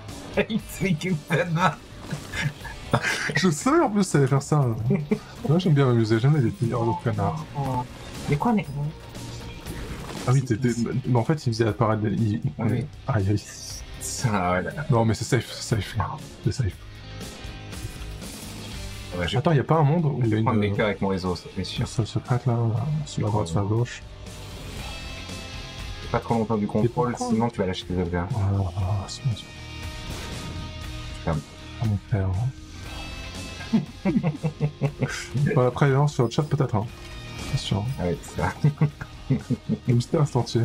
Je savais en plus que ça allait faire ça. Moi, j'aime bien m'amuser, j'aime les petits de canard. Mais quoi, mais... Ah oui, mais en fait, il faisait apparaître... Oui. Aïe. Ah ouais, là. Non, mais c'est safe, c'est safe. C'est safe. Ouais, je vais Attends, y a pas un monde où il y a prendre mes une cœurs avec mon réseau, ça, bien sûr. salle secrète là, sur la droite, sur la gauche. Pas trop longtemps du contrôle, pourquoi sinon tu vas lâcher tes objets. Ah, c'est bon. Ferme. Ah, mon père. Voilà, après, non, sur le chat peut-être. Hein. Bien sûr. Ah ouais, c'est ça. Le mystère est entier.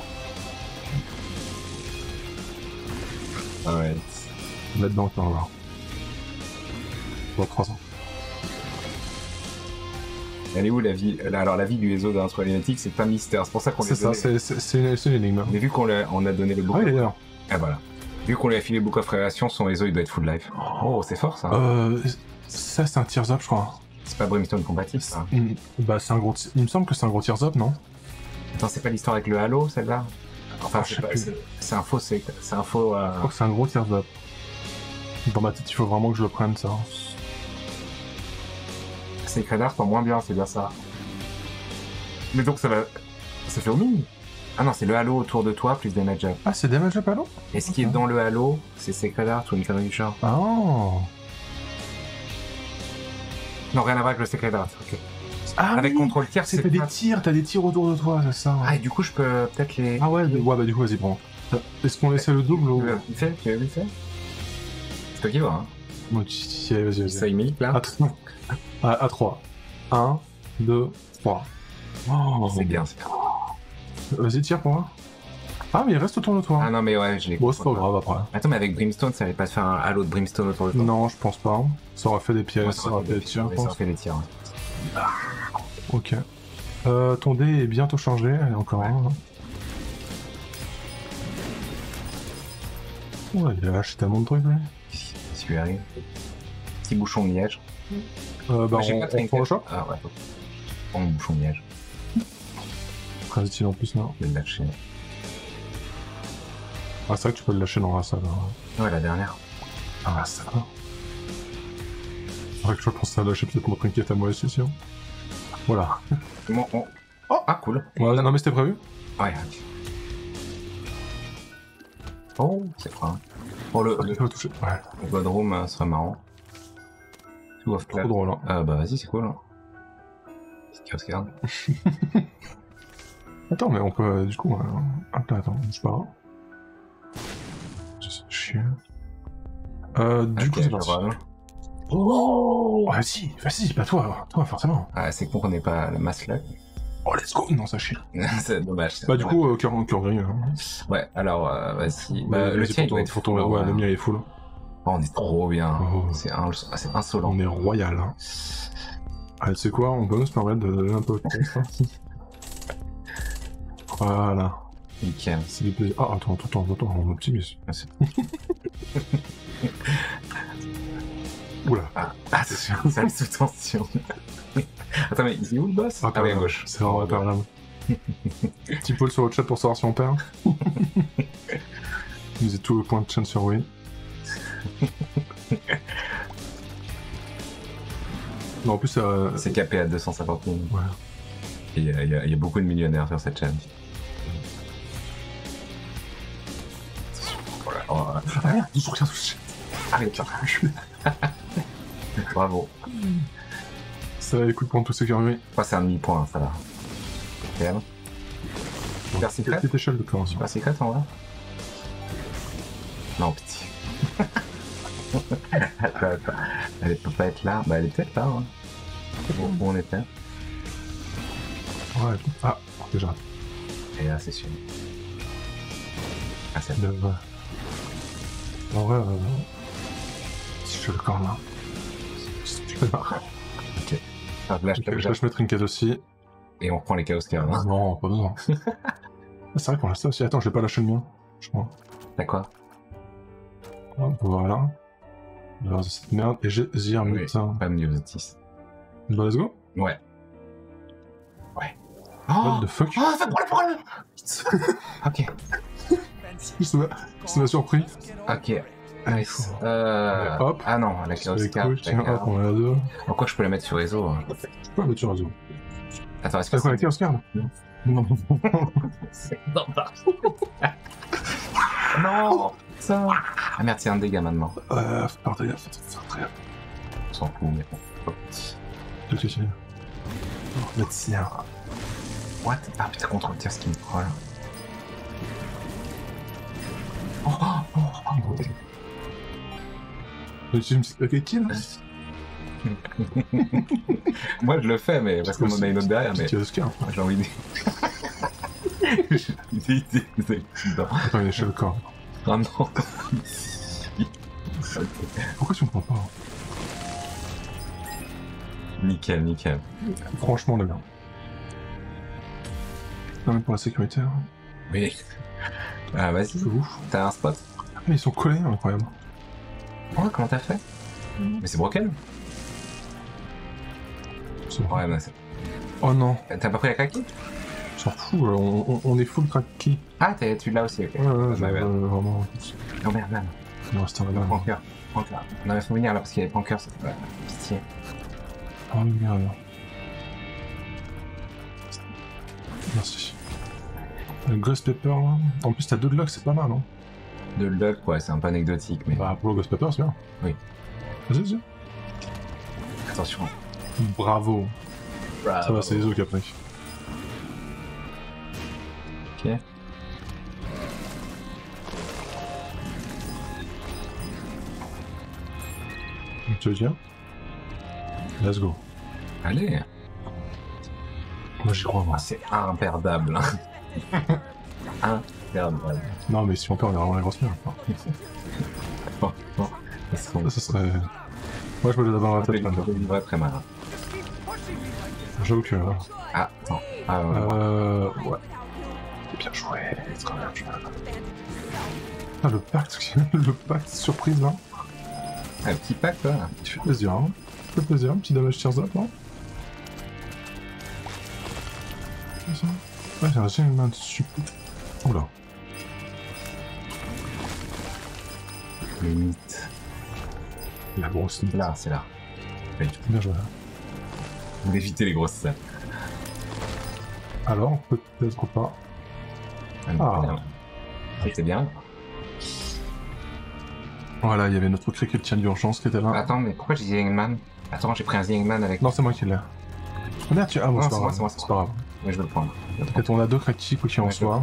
Ah ouais. Là-dedans, encore là. Pour 3 ans. Elle est où la vie? Alors la vie du réseau d'un problématique, c'est pas mystère. C'est pour ça qu'on C'est ça, c'est une énigme. Mais vu qu'on a donné le book. Ah, il est là. Ah voilà. Vu qu'on lui a filé le Book of Révélation, son réseau il doit être full life. Oh, c'est fort ça. Ça, c'est un Tears Up, je crois. C'est pas Brimstone compatible ça. Bah, c'est un gros. Il me semble que c'est un gros Tears Up, non? Attends, c'est pas l'histoire avec le Halo celle-là? Enfin, je sais plus. c'est un faux. C'est un faux. Je crois que c'est un gros Tears Up. Dans ma tête, il faut vraiment que je le prenne, ça. Sacred Heart en moins bien, c'est bien ça. Mais donc ça va. Ça fait au mini. Ah non, c'est le Halo autour de toi plus Damage Up. Ah, c'est Damage Up Halo? Et ce qui est dans le Halo, c'est Sacred Heart ou une connerie du genre. Ah. Non, rien à voir avec le Sacred Heart. Ok. Ah, Avec oui, contrôle tir, c'est des tirs, t'as des tirs autour de toi, c'est ça. Ah, et du coup, je peux peut-être les. Ah ouais, bah du coup, vas-y, prends. Est-ce qu'on essaie le double ou... Tu veux vite fait C'est toi qui vois, hein. Bon, vas-y. Ça imite là. À 3. 1, 2, 3. Oh, C'est bien, c'est bien. Vas-y, tire pour moi. Ah, mais il reste autour de toi. Ah non, mais ouais, je l'ai. Bon, c'est pas grave après. Attends, mais avec Brimstone, ça allait pas te faire un halo de Brimstone autour de toi? Non, je pense pas. Ça aurait fait des pièges, Ouais, ça aurait fait des tirs, je Ça pense. aurait fait des tirs. Ouais. Ok. Ton dé est bientôt chargé, allez, encore un. Ouais, il a lâché tellement de trucs, lui. Si tu y arrives. Petit bouchon de liège. Bah, J'ai on pas prend le choc. Ah ouais, prends mon bouchon de liège. Très utile en plus, non. Je vais le lâcher. Ah, c'est vrai que tu peux le lâcher dans la salle. Hein. Ouais, la dernière. Ah, ça va. C'est vrai que je pensais à lâcher peut-être mon trinket à moi aussi, sinon. Voilà. Bon, oh, ah, cool. Ouais, non, mais c'était prévu. Ouais, ok. Oh, c'est froid. Oh, le toucher. Ouais. Godroom serait marrant. Tout off Trop drôle, hein. Ah bah vas-y, c'est cool. Hein. C'est qui regarde. Attends, mais on peut, du coup... Attends, je pars. C'est chiant. Du coup, c'est parti. Oh, vas-y, pas toi, forcément. Ah, c'est con qu'on n'ait pas la masse là. Oh, let's go. Non, ça chie. C'est dommage. Bah, du coup, cœur gris. Hein. Ouais, alors, vas-y. Bah, le tien, il doit être faut tourner. Ouais, le mien est full. Oh, on est trop bien. Oh. C'est insolent. On est royal. Hein. Allez, tu sais quoi, on peut se permettre de donner un peu de temps. Voilà. Nickel. C'est du plaisir. Ah, attends, on optimise. Oula. Ah, c'est sous tension. Attends, mais il est où le boss? Ah oui, à gauche. C'est vraiment imperdable. Petit poll sur le chat pour savoir si on perd. Vous êtes tous au point de chaîne sur oui. Non, en plus, c'est capé à 250 000. Ouais. Et il y a beaucoup de millionnaires sur cette chaîne. Ah merde, je regarde touché. Ah oui, bravo. Ça va, écoute, pour tous ceux qui ont vu. Moi, c'est un demi-point, ça va. Nickel. Super secret? Petite échelle de corps. Super secret, en vrai? Non, petit. Elle peut pas être là. Bah, elle est peut-être là. Hein. Où on était? Ouais, ah, déjà. Et là, c'est sûr. Ah, c'est ouais. En vrai, si je fais le corps là. Je fais marre. Ok. Ah, là, je lâche mes trinkets aussi. Et on prend les chaos carrément. Hein. Non, pas besoin. C'est vrai qu'on lâche ça aussi. Attends, je vais pas lâcher le mien, je crois. D'accord. Voilà. Alors, cette merde. Et j'ai Zirmut. Oui, pas mieux, 10. Bah, let's go. Ouais. Ouais. What the fuck? Oh, ça prend le problème. Ok. Ça m'a surpris. Ok. Nice. Hop. Ah non, la chaos card. Tiens, hop, on a deux. En quoi je peux la mettre sur réseau? Hein. Je peux la mettre sur réseau. Attends, est-ce T'as que connecté au Scar? Non. C'est non. Non. ça. Ah merde, c'est un dégât maintenant. Faire très gaffe, faire très gaffe. On s'en fout, mais bon. Qu'est-ce que c'est? Médecin. What? Ah putain, contre le tir, ce qui me prend là. Oh. Tu me dis, ok, qui là? Moi je le fais, mais parce qu'on en a une autre derrière, mais Tu as Oscar. j'ai envie de. Attends, il est chez le corps. Ah non. Pourquoi tu me prends pas? Nickel, nickel. Franchement, le gars. Non, mais pour la sécurité. Hein. Oui. Ah vas-y, C'est ouf. t'as un spot? Mais ils sont collés, incroyable. Oh, comment t'as fait? Mais c'est broken? C'est bon. Ouais, mais c'est... Oh non, T'as pas pris la craquette? on s'en fout, on est full cracky. Ah, tu l'as aussi, ok. Ouais, vraiment. Oh merde, merde. Non, c'était un là. Punker. On avait fait venir là parce qu'il y avait Punker, c'était pas pitié. Oh merde. Merci. Le Ghost Pepper là. En plus, t'as 2 de luck, c'est pas mal, hein. De luck, ouais, c'est un peu anecdotique, mais. Bah, pour le Ghost Pepper, c'est bien. Oui. Vas-y. Attention. Bravo. Ça va, c'est les autres qui a pris. Ok. Tu veux dire? Let's go. Allez. Moi, j'y crois, moi. Ah, c'est imperdable. Imperdable. Non, mais si on perd, on est vraiment la grosse merde. Bon. Ça serait. Moi, je me le donne dans la tête, là. Ouais, très mal. J'avoue que. Ah, attends. Ah, ouais. Ouais. Bien joué. Très bien joué. Ah, le pacte surprise là. Un petit pack là. Tu fais plaisir, hein. Tu fais plaisir, un petit damage tears up, non? C'est ça? Ouais, j'ai un gentleman super. Oula. Le mythe. La grosse mythe. Là, c'est là. Oui. Bien joué. Vous évitez les grosses salles. Alors, peut-être pas. Ah. C'était bien. Voilà, il y avait notre cricket tien d'urgence qui était là. Attends, mais pourquoi j'ai dit Yangman? Attends, j'ai pris un Yangman avec. Non, c'est moi qui l'ai. Oh merde, tu. Ah, bon, Non, c'est pas grave. c'est moi. C'est pas grave. Mais je vais le prendre. Peut-être on a 2 critiques qui en soi.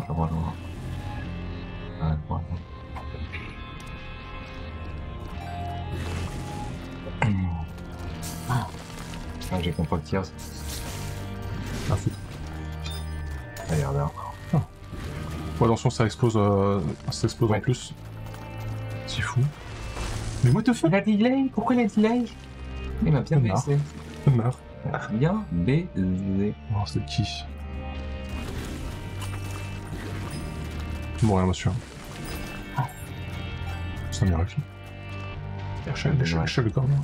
Ah, j'ai compris Tears. Ah, fou. Allez, regarde. Bon, attention, ça explose en plus. C'est fou. Mais what the fuck? Il a delay? Pourquoi il a delay? Il m'a bien baisé. Meurt. Bien baisé. Oh, c'est qui? Bon, rien, monsieur. C'est un miracle. Cherchez le corps.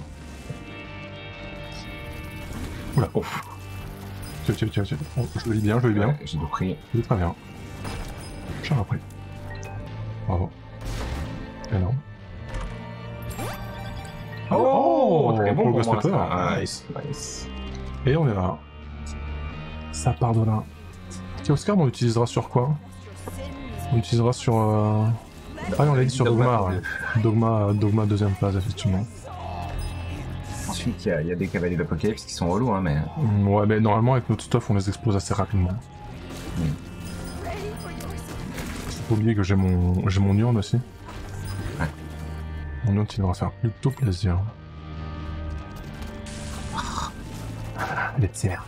Oula. Ouf. Tiens. Oh, je le lis bien. Ouais, j'ai tout pris. Il est très bien. J'ai repris. Bravo. Et non. Oh, très bon pour le pour moi, Ghost Pepper. ça. Nice. Et on est là. Ça part de là. Tiens, Oscar, on l'utilisera sur quoi? On l'utilisera sur... Ah oui, on l'a dit sur Dogma. Ouais. Dogma deuxième phase, effectivement. Ensuite, il y a des cavaliers d'Apocalypse qui sont relous, hein, mais... Ouais, mais normalement, avec notre stuff, on les explose assez rapidement. Faut pas oublier que j'ai mon urne aussi. Ouais. Mon urne qui devra faire plutôt plaisir. Les tiers.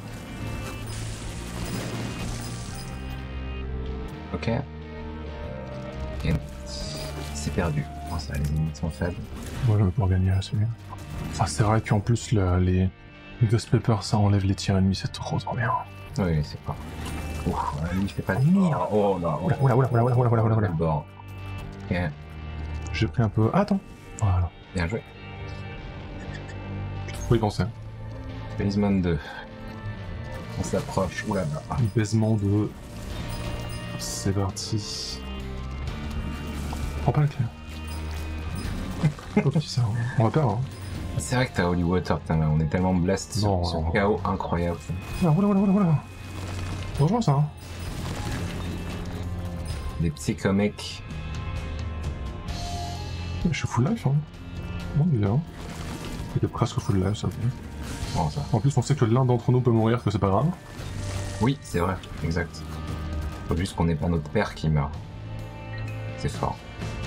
Ok. Et c'est perdu. Oh, ça, les limites sont faibles. Moi, je vais pouvoir gagner là, celui-là. Enfin, c'est vrai qu'en plus, les Ghost Pepper, ça enlève les tirs ennemis, c'est trop bien. Oui, c'est pas... Ouf, lui, il fait pas de mire. Oh là, Oula. le bord. Ok, J'ai pris un peu... Ah, attends. Voilà. bien joué. Faut y penser. Basement 2. On s'approche. Oula là. Baisement de... C'est parti. Prends pas la clé. Oh, petit ça, on va perdre. Hein. C'est vrai que t'as Holy Water, putain, on est tellement blessed sur ce chaos incroyable. Voilà. Bonjour ça. Hein. Des petits comics. Je suis full life, hein. Bon, il est là. Il est presque full life, ça. Bon, ça. En plus, on sait que l'un d'entre nous peut mourir, que c'est pas grave. Oui, c'est vrai, exact. Faut juste qu'on n'ait pas notre père qui meurt. C'est fort.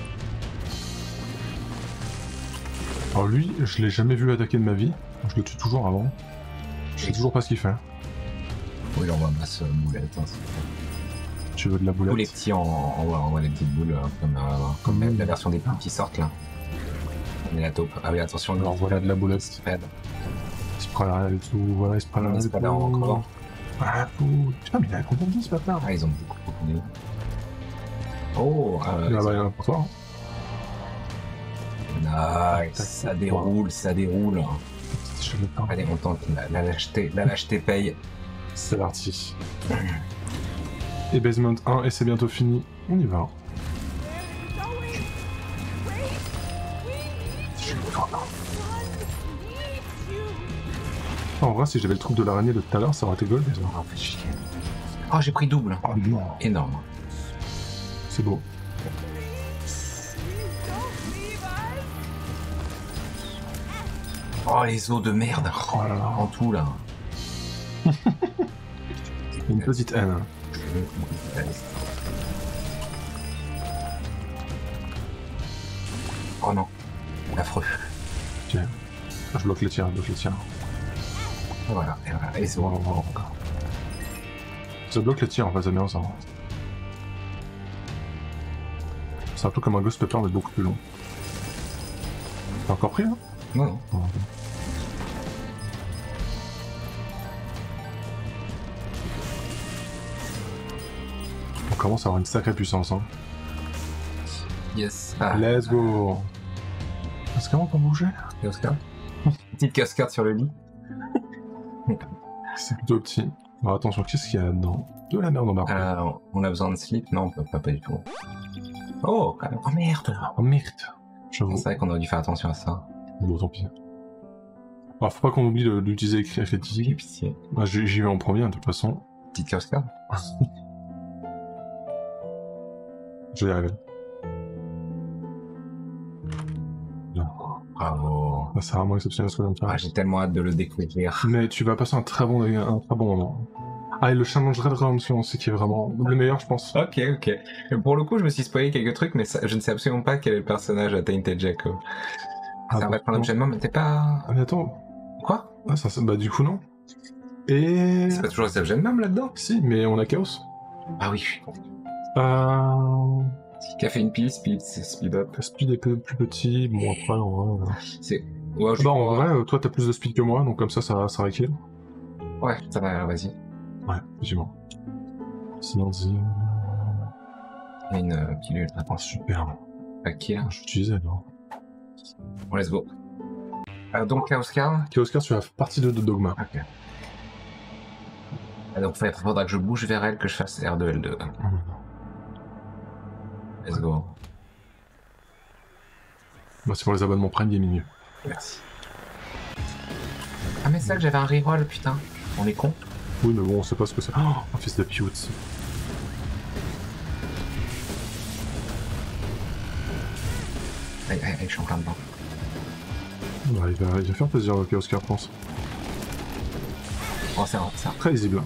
Alors lui, je l'ai jamais vu attaquer de ma vie. Je le tue toujours avant. Je sais toujours pas ce qu'il fait. Oui, on va masse boulette. Hein, Tu veux de la boulette? tous les petits en ouais, les petites boules, comme la version des petits qui sortent là. On est la taupe. Ah oui, attention. Alors voilà de la boulette. Spread. Il se prend la et tout. Voilà, il se prend la Il se prend encore. Ah, fou. Putain, mais il a combien de vie ce bâtard? Ah, ils ont beaucoup de vie. Oh, il y en a pour toi. Nice, ça déroule, ça déroule. Allez, on tente, la lâcheté paye. C'est parti. Et Basement 1, et c'est bientôt fini. On y va. En vrai, si j'avais le truc de l'araignée de tout à l'heure, ça aurait été gold. Oh, fait chier. Oh, j'ai pris double. Oh non. Énorme. C'est beau. Oh, les os de merde. Oh là là. En tout, là. Une petite haine. Oh non. Affreux. Tiens. Je bloque les tirs, je bloque les tirs. Voilà, et c'est bon. Ça bloque les tirs en fait, c'est bien ça. C'est un peu comme un Ghost Pepper mais beaucoup plus long. T'as encore pris là? Non, non. Oh, on commence à avoir une sacrée puissance. Hein. Yes. Let's go. Est-ce qu'on peut bouger? Oscar. Petite cascade sur le lit. C'est plutôt petit. Alors attention, qu'est-ce qu'il y a là-dedans? De la merde en barre. On a besoin de slip? Non, pas du tout. Oh, quand même. Oh merde! Oh merde! J'avoue. C'est vrai qu'on aurait dû faire attention à ça. Bon, tant pis. Alors, faut pas qu'on oublie d'utiliser J'ai Criticity. pitié. Bah, j'y vais en premier, de toute façon. Petite cascade. Je vais y arriver. Bravo. C'est vraiment exceptionnel ce que je viens de faire. Ah, j'ai tellement hâte de le découvrir. Mais tu vas passer un très bon moment. Ah, et le challenge Red Redemption aussi, qui est vraiment le meilleur, je pense. Ok. Et pour le coup, je me suis spoilé quelques trucs, mais je ne sais absolument pas quel est le personnage à Tainted Jacob. Ah, Ça va prendre l'objet de mais t'es pas... Ah, mais attends. Quoi? Ah, bah, du coup, non. Et... C'est pas toujours les objets de même là-dedans? Si, mais on a Chaos. Ah oui, je suis con. Café pile, speed up. Speed est plus petit, bon après en vrai... C'est... Ouais, bah en vrai, toi t'as plus de speed que moi, donc comme ça rééquilibre. Ouais, ça va, vas-y. Ouais, effectivement. Sinon, il y a une pilule. Oh, super. Qui là? Je l'utilisais alors. Bon, let's go. Donc, Chaos Card. Chaos Card, tu as partie 2 de Dogma. Ok. Donc, il faudra que je bouge vers elle, que je fasse R2, L2. Let's go. Bah, c'est pour les abonnements Prime Gaming. Merci. Ah, mais c'est ça que j'avais un reroll, putain. On est con. Oui, mais bon, on sait pas ce que c'est. Oh, un fils de pute. Aïe, je suis en plein dedans. Bah, il va faire plaisir au Chaos Card, je pense. Oh, c'est très lisible.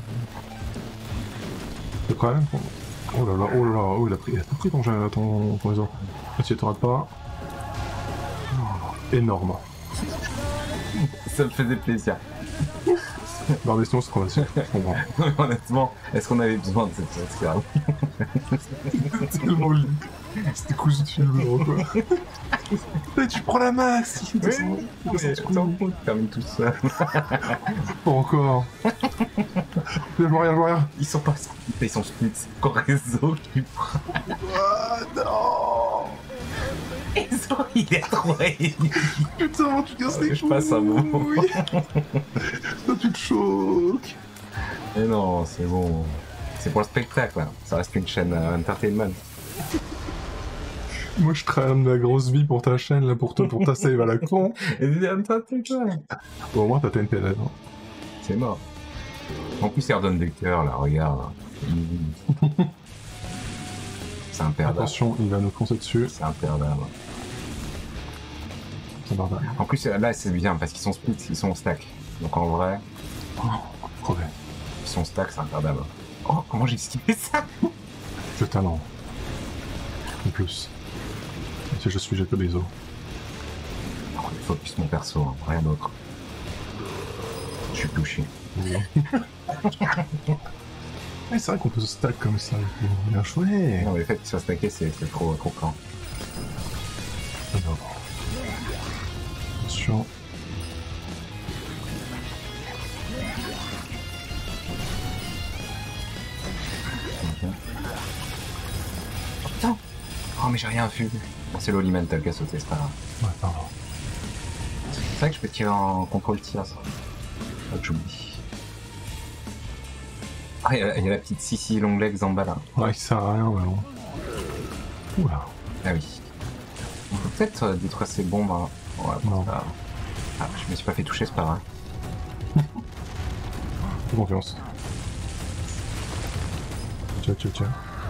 Le problème... Oh là là, oh, il a tout pris ton réseau. Tu te rates pas. Oh, énorme. Ça me faisait plaisir. Non mais sinon c'est trop facile, je comprends. Honnêtement, est-ce qu'on avait besoin de cette chose là? C'est tellement libre. C'était cousu de film, quoi. Mais tu prends la masse. Oui, mais attends, tu termines tout seul. Pas encore. Je vois rien. Ils sont pas splits, ils sont splits. C'est encore réseau qui prend. Ah non. Réseau, il est trop Putain, tu casses les couilles. Je passe un mot. Toi, tu te choques. Mais non, c'est bon. C'est pour le spectacle, là. Ça reste une chaîne entertainment. Moi, je traîne la grosse vie pour ta chaîne, là, pour ta save à la con. Bon, au moins, t'as TNT là. C'est mort. En plus, il redonne des cœurs, là, regarde. C'est imperdable. Attention, il va nous foncer dessus. C'est imperdable. putain bordel. En plus, là, c'est bien parce qu'ils sont split, ils sont en stack. Donc en vrai, Oh, crevé. ils sont stack, c'est imperdable. Oh, comment j'ai esquivé ça? Je talent. En plus. Si je suis Jacobezo. Oh, il focus mon perso, hein, rien d'autre. Je suis touché. Oui. Ouais, c'est vrai qu'on peut se stack comme ça. Bien joué. Non, mais le fait qu'il soit stacké, c'est trop plan. Alors. Attention. Putain! Oh, mais j'ai rien vu. Bon, c'est l'Olimental qui a sauté, c'est pas grave. Ouais, pardon. C'est vrai que je peux tirer en contrôle tir, ça. Faut que j'oublie. Ah, il y a la petite Sissi long legs en bas là. Ouais, il sert à rien, mais bon. Oula. Ah oui. On peut peut-être détruire ces bombes. Hein. Ouais, bon, Non. c'est pas grave. Ah, je me suis pas fait toucher, c'est pas grave. Fais confiance. Tiens.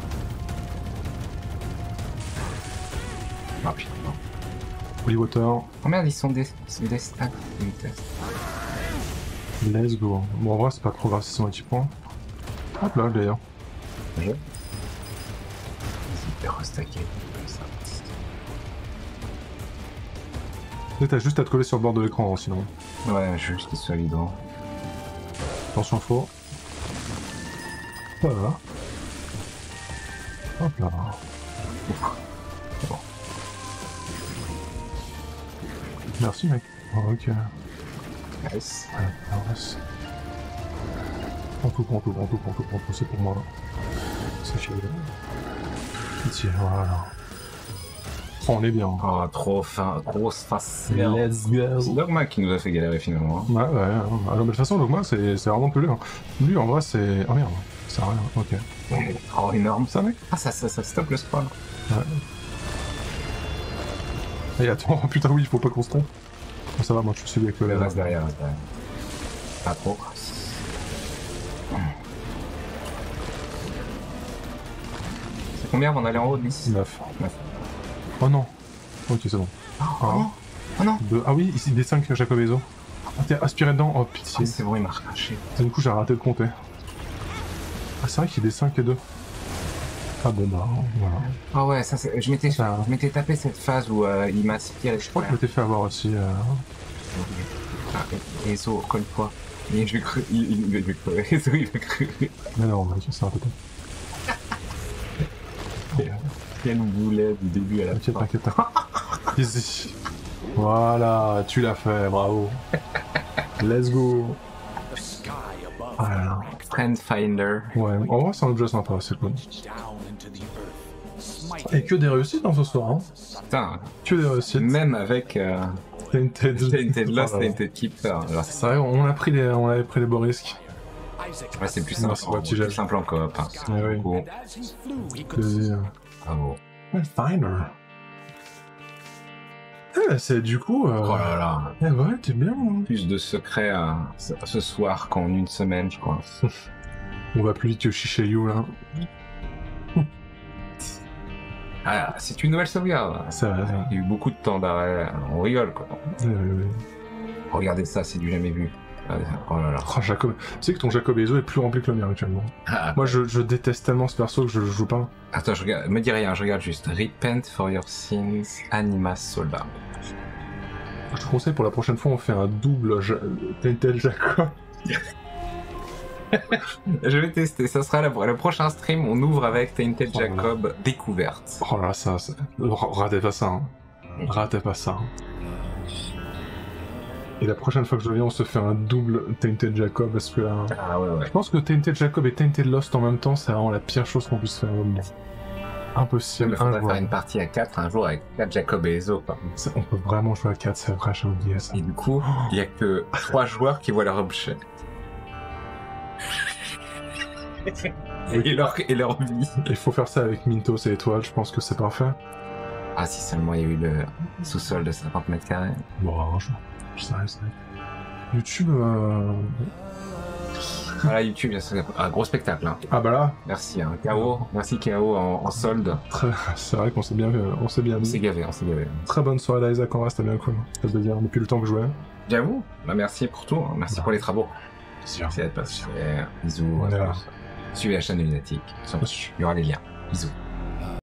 Ah putain, non. Holy Water. Oh merde, ils sont des stacks. Ils me testent. Let's go. Bon, en vrai, c'est pas trop grave si c'est son équipement. Hop là, d'ailleurs. Vas-y, hyper restacké. Comme ça. T'as juste à te coller sur le bord de l'écran, hein, sinon. Ouais, je veux juste qu'ils soient vivants. Attention faux. Voilà. Hop là. Ouf. C'est bon. Merci mec. Oh, ok. Nice. Ouais, nice. Prends tout, c'est pour moi. C'est chiant. Pitié, voilà. Oh, on est bien. Oh, trop fin, grosse face. Let's go. C'est Dogma qui nous a fait galérer finalement. Hein. Ouais. Alors, mais de toute façon, donc moi, c'est vraiment plus lui. Hein. Lui, en vrai, c'est... Oh merde, ça sert à rien. Ok. Oh, énorme. Ça, mec. Ah, ça stoppe le spawn. Ouais. Et attends, putain, oui, il faut pas qu'on se trompe. Oh, ça va, moi, je suis celui avec Le le... reste derrière. Pas trop. C'est combien avant d'aller en haut, 10 9. 9. Oh non. Ok, c'est bon. Oh non. Oh non. 2. Ah oui, ici, des 5 Jacobezo. Ah, t'es aspiré dedans. Oh, pitié. Ah, c'est bon, il m'a recraché. Du coup, j'ai raté de compter. Ah, c'est vrai qu'il y a des 5 et 2. Ah bon, bah, voilà. Ah ouais, ça c'est... Je Ça- m'étais tapé cette phase où il m'aspire et Je crois que je m'étais fait avoir aussi. Ah, et Ezo, colle-toi. Et je vais crever. Il va crever. Ezo, il va crever. Mais non, mais ça va peut-être. Quel boulet du début à la fin. T'inquiète. Easy. Voilà, tu l'as fait, bravo. Let's go. Voilà. Friend Finder. Ouais, en vrai, c'est un objet sympa, c'est cool. Et que des réussites dans ce soir, hein. Putain, Que des réussites. même avec Tainted Lost, Voilà. Tainted Keeper. Alors, C'est vrai, on avait pris les beaux risques. ouais, c'est plus simple, Non, c'est pas petit plus simple en coop. Hein. Ouais, oui. Beaucoup. Plaisir. Bravo. Finder. Eh, c'est du coup. Oh là là. Eh ouais, t'es bien. Hein. Plus de secrets ce soir qu'en une semaine, je crois. On va plus vite que Shishayu là. Ah, c'est une nouvelle sauvegarde. C'est vrai. Il y a eu beaucoup de temps d'arrêt. On rigole, quoi. Oui. Regardez ça, c'est du jamais vu. Oh là là. Oh, Jacob. Tu sais que ton Jacobezo est plus rempli que le mien actuellement. Ah, Moi, je déteste tellement ce perso que je le joue pas. attends, je regarde, me dis rien, je regarde juste. Repent for your sins, Anima Solar. Je te conseille pour la prochaine fois, on fait un double Tainted Jacob. Je vais tester, ça sera le prochain stream, on ouvre avec Tainted Oh là là. Jacob découverte. Oh là, ça. Ratez pas ça. Hein. Ratez pas ça. Hein. Et la prochaine fois que je viens, on se fait un double Tainted Jacob parce que là. Ah ouais. Je pense que Tainted Jacob et Tainted Lost en même temps, c'est vraiment la pire chose qu'on puisse faire. Impossible. Il faudrait faire Injouable. une partie à 4 un jour avec 4 Jacob et Ezo, quoi. On peut vraiment jouer à 4, c'est vrai, j'ai oublié ça. Et du coup, il y a que 3 joueurs qui voient leur objet. et leur vie. Il faut faire ça avec Mintos et Étoile, je pense que c'est parfait. Ah, si seulement il y a eu le sous-sol de 50 mètres carrés. Bon, je sais. YouTube, Voilà, YouTube, c'est un gros spectacle. Hein. Ah bah là, Merci, hein. KO. Merci KO en solde. c'est vrai qu'on s'est bien mis. On s'est gavé, on s'est gavé. Très bonne soirée d'Isaac en vrai, c'était bien cool. Ça veut dire depuis le temps que je jouais. J'avoue. Bah, merci pour tout. Hein. Merci pour les travaux. Sûr. Merci d'être passé. Bisous. On est là. Suivez la chaîne de Lunatic. Il y aura les liens. Bisous.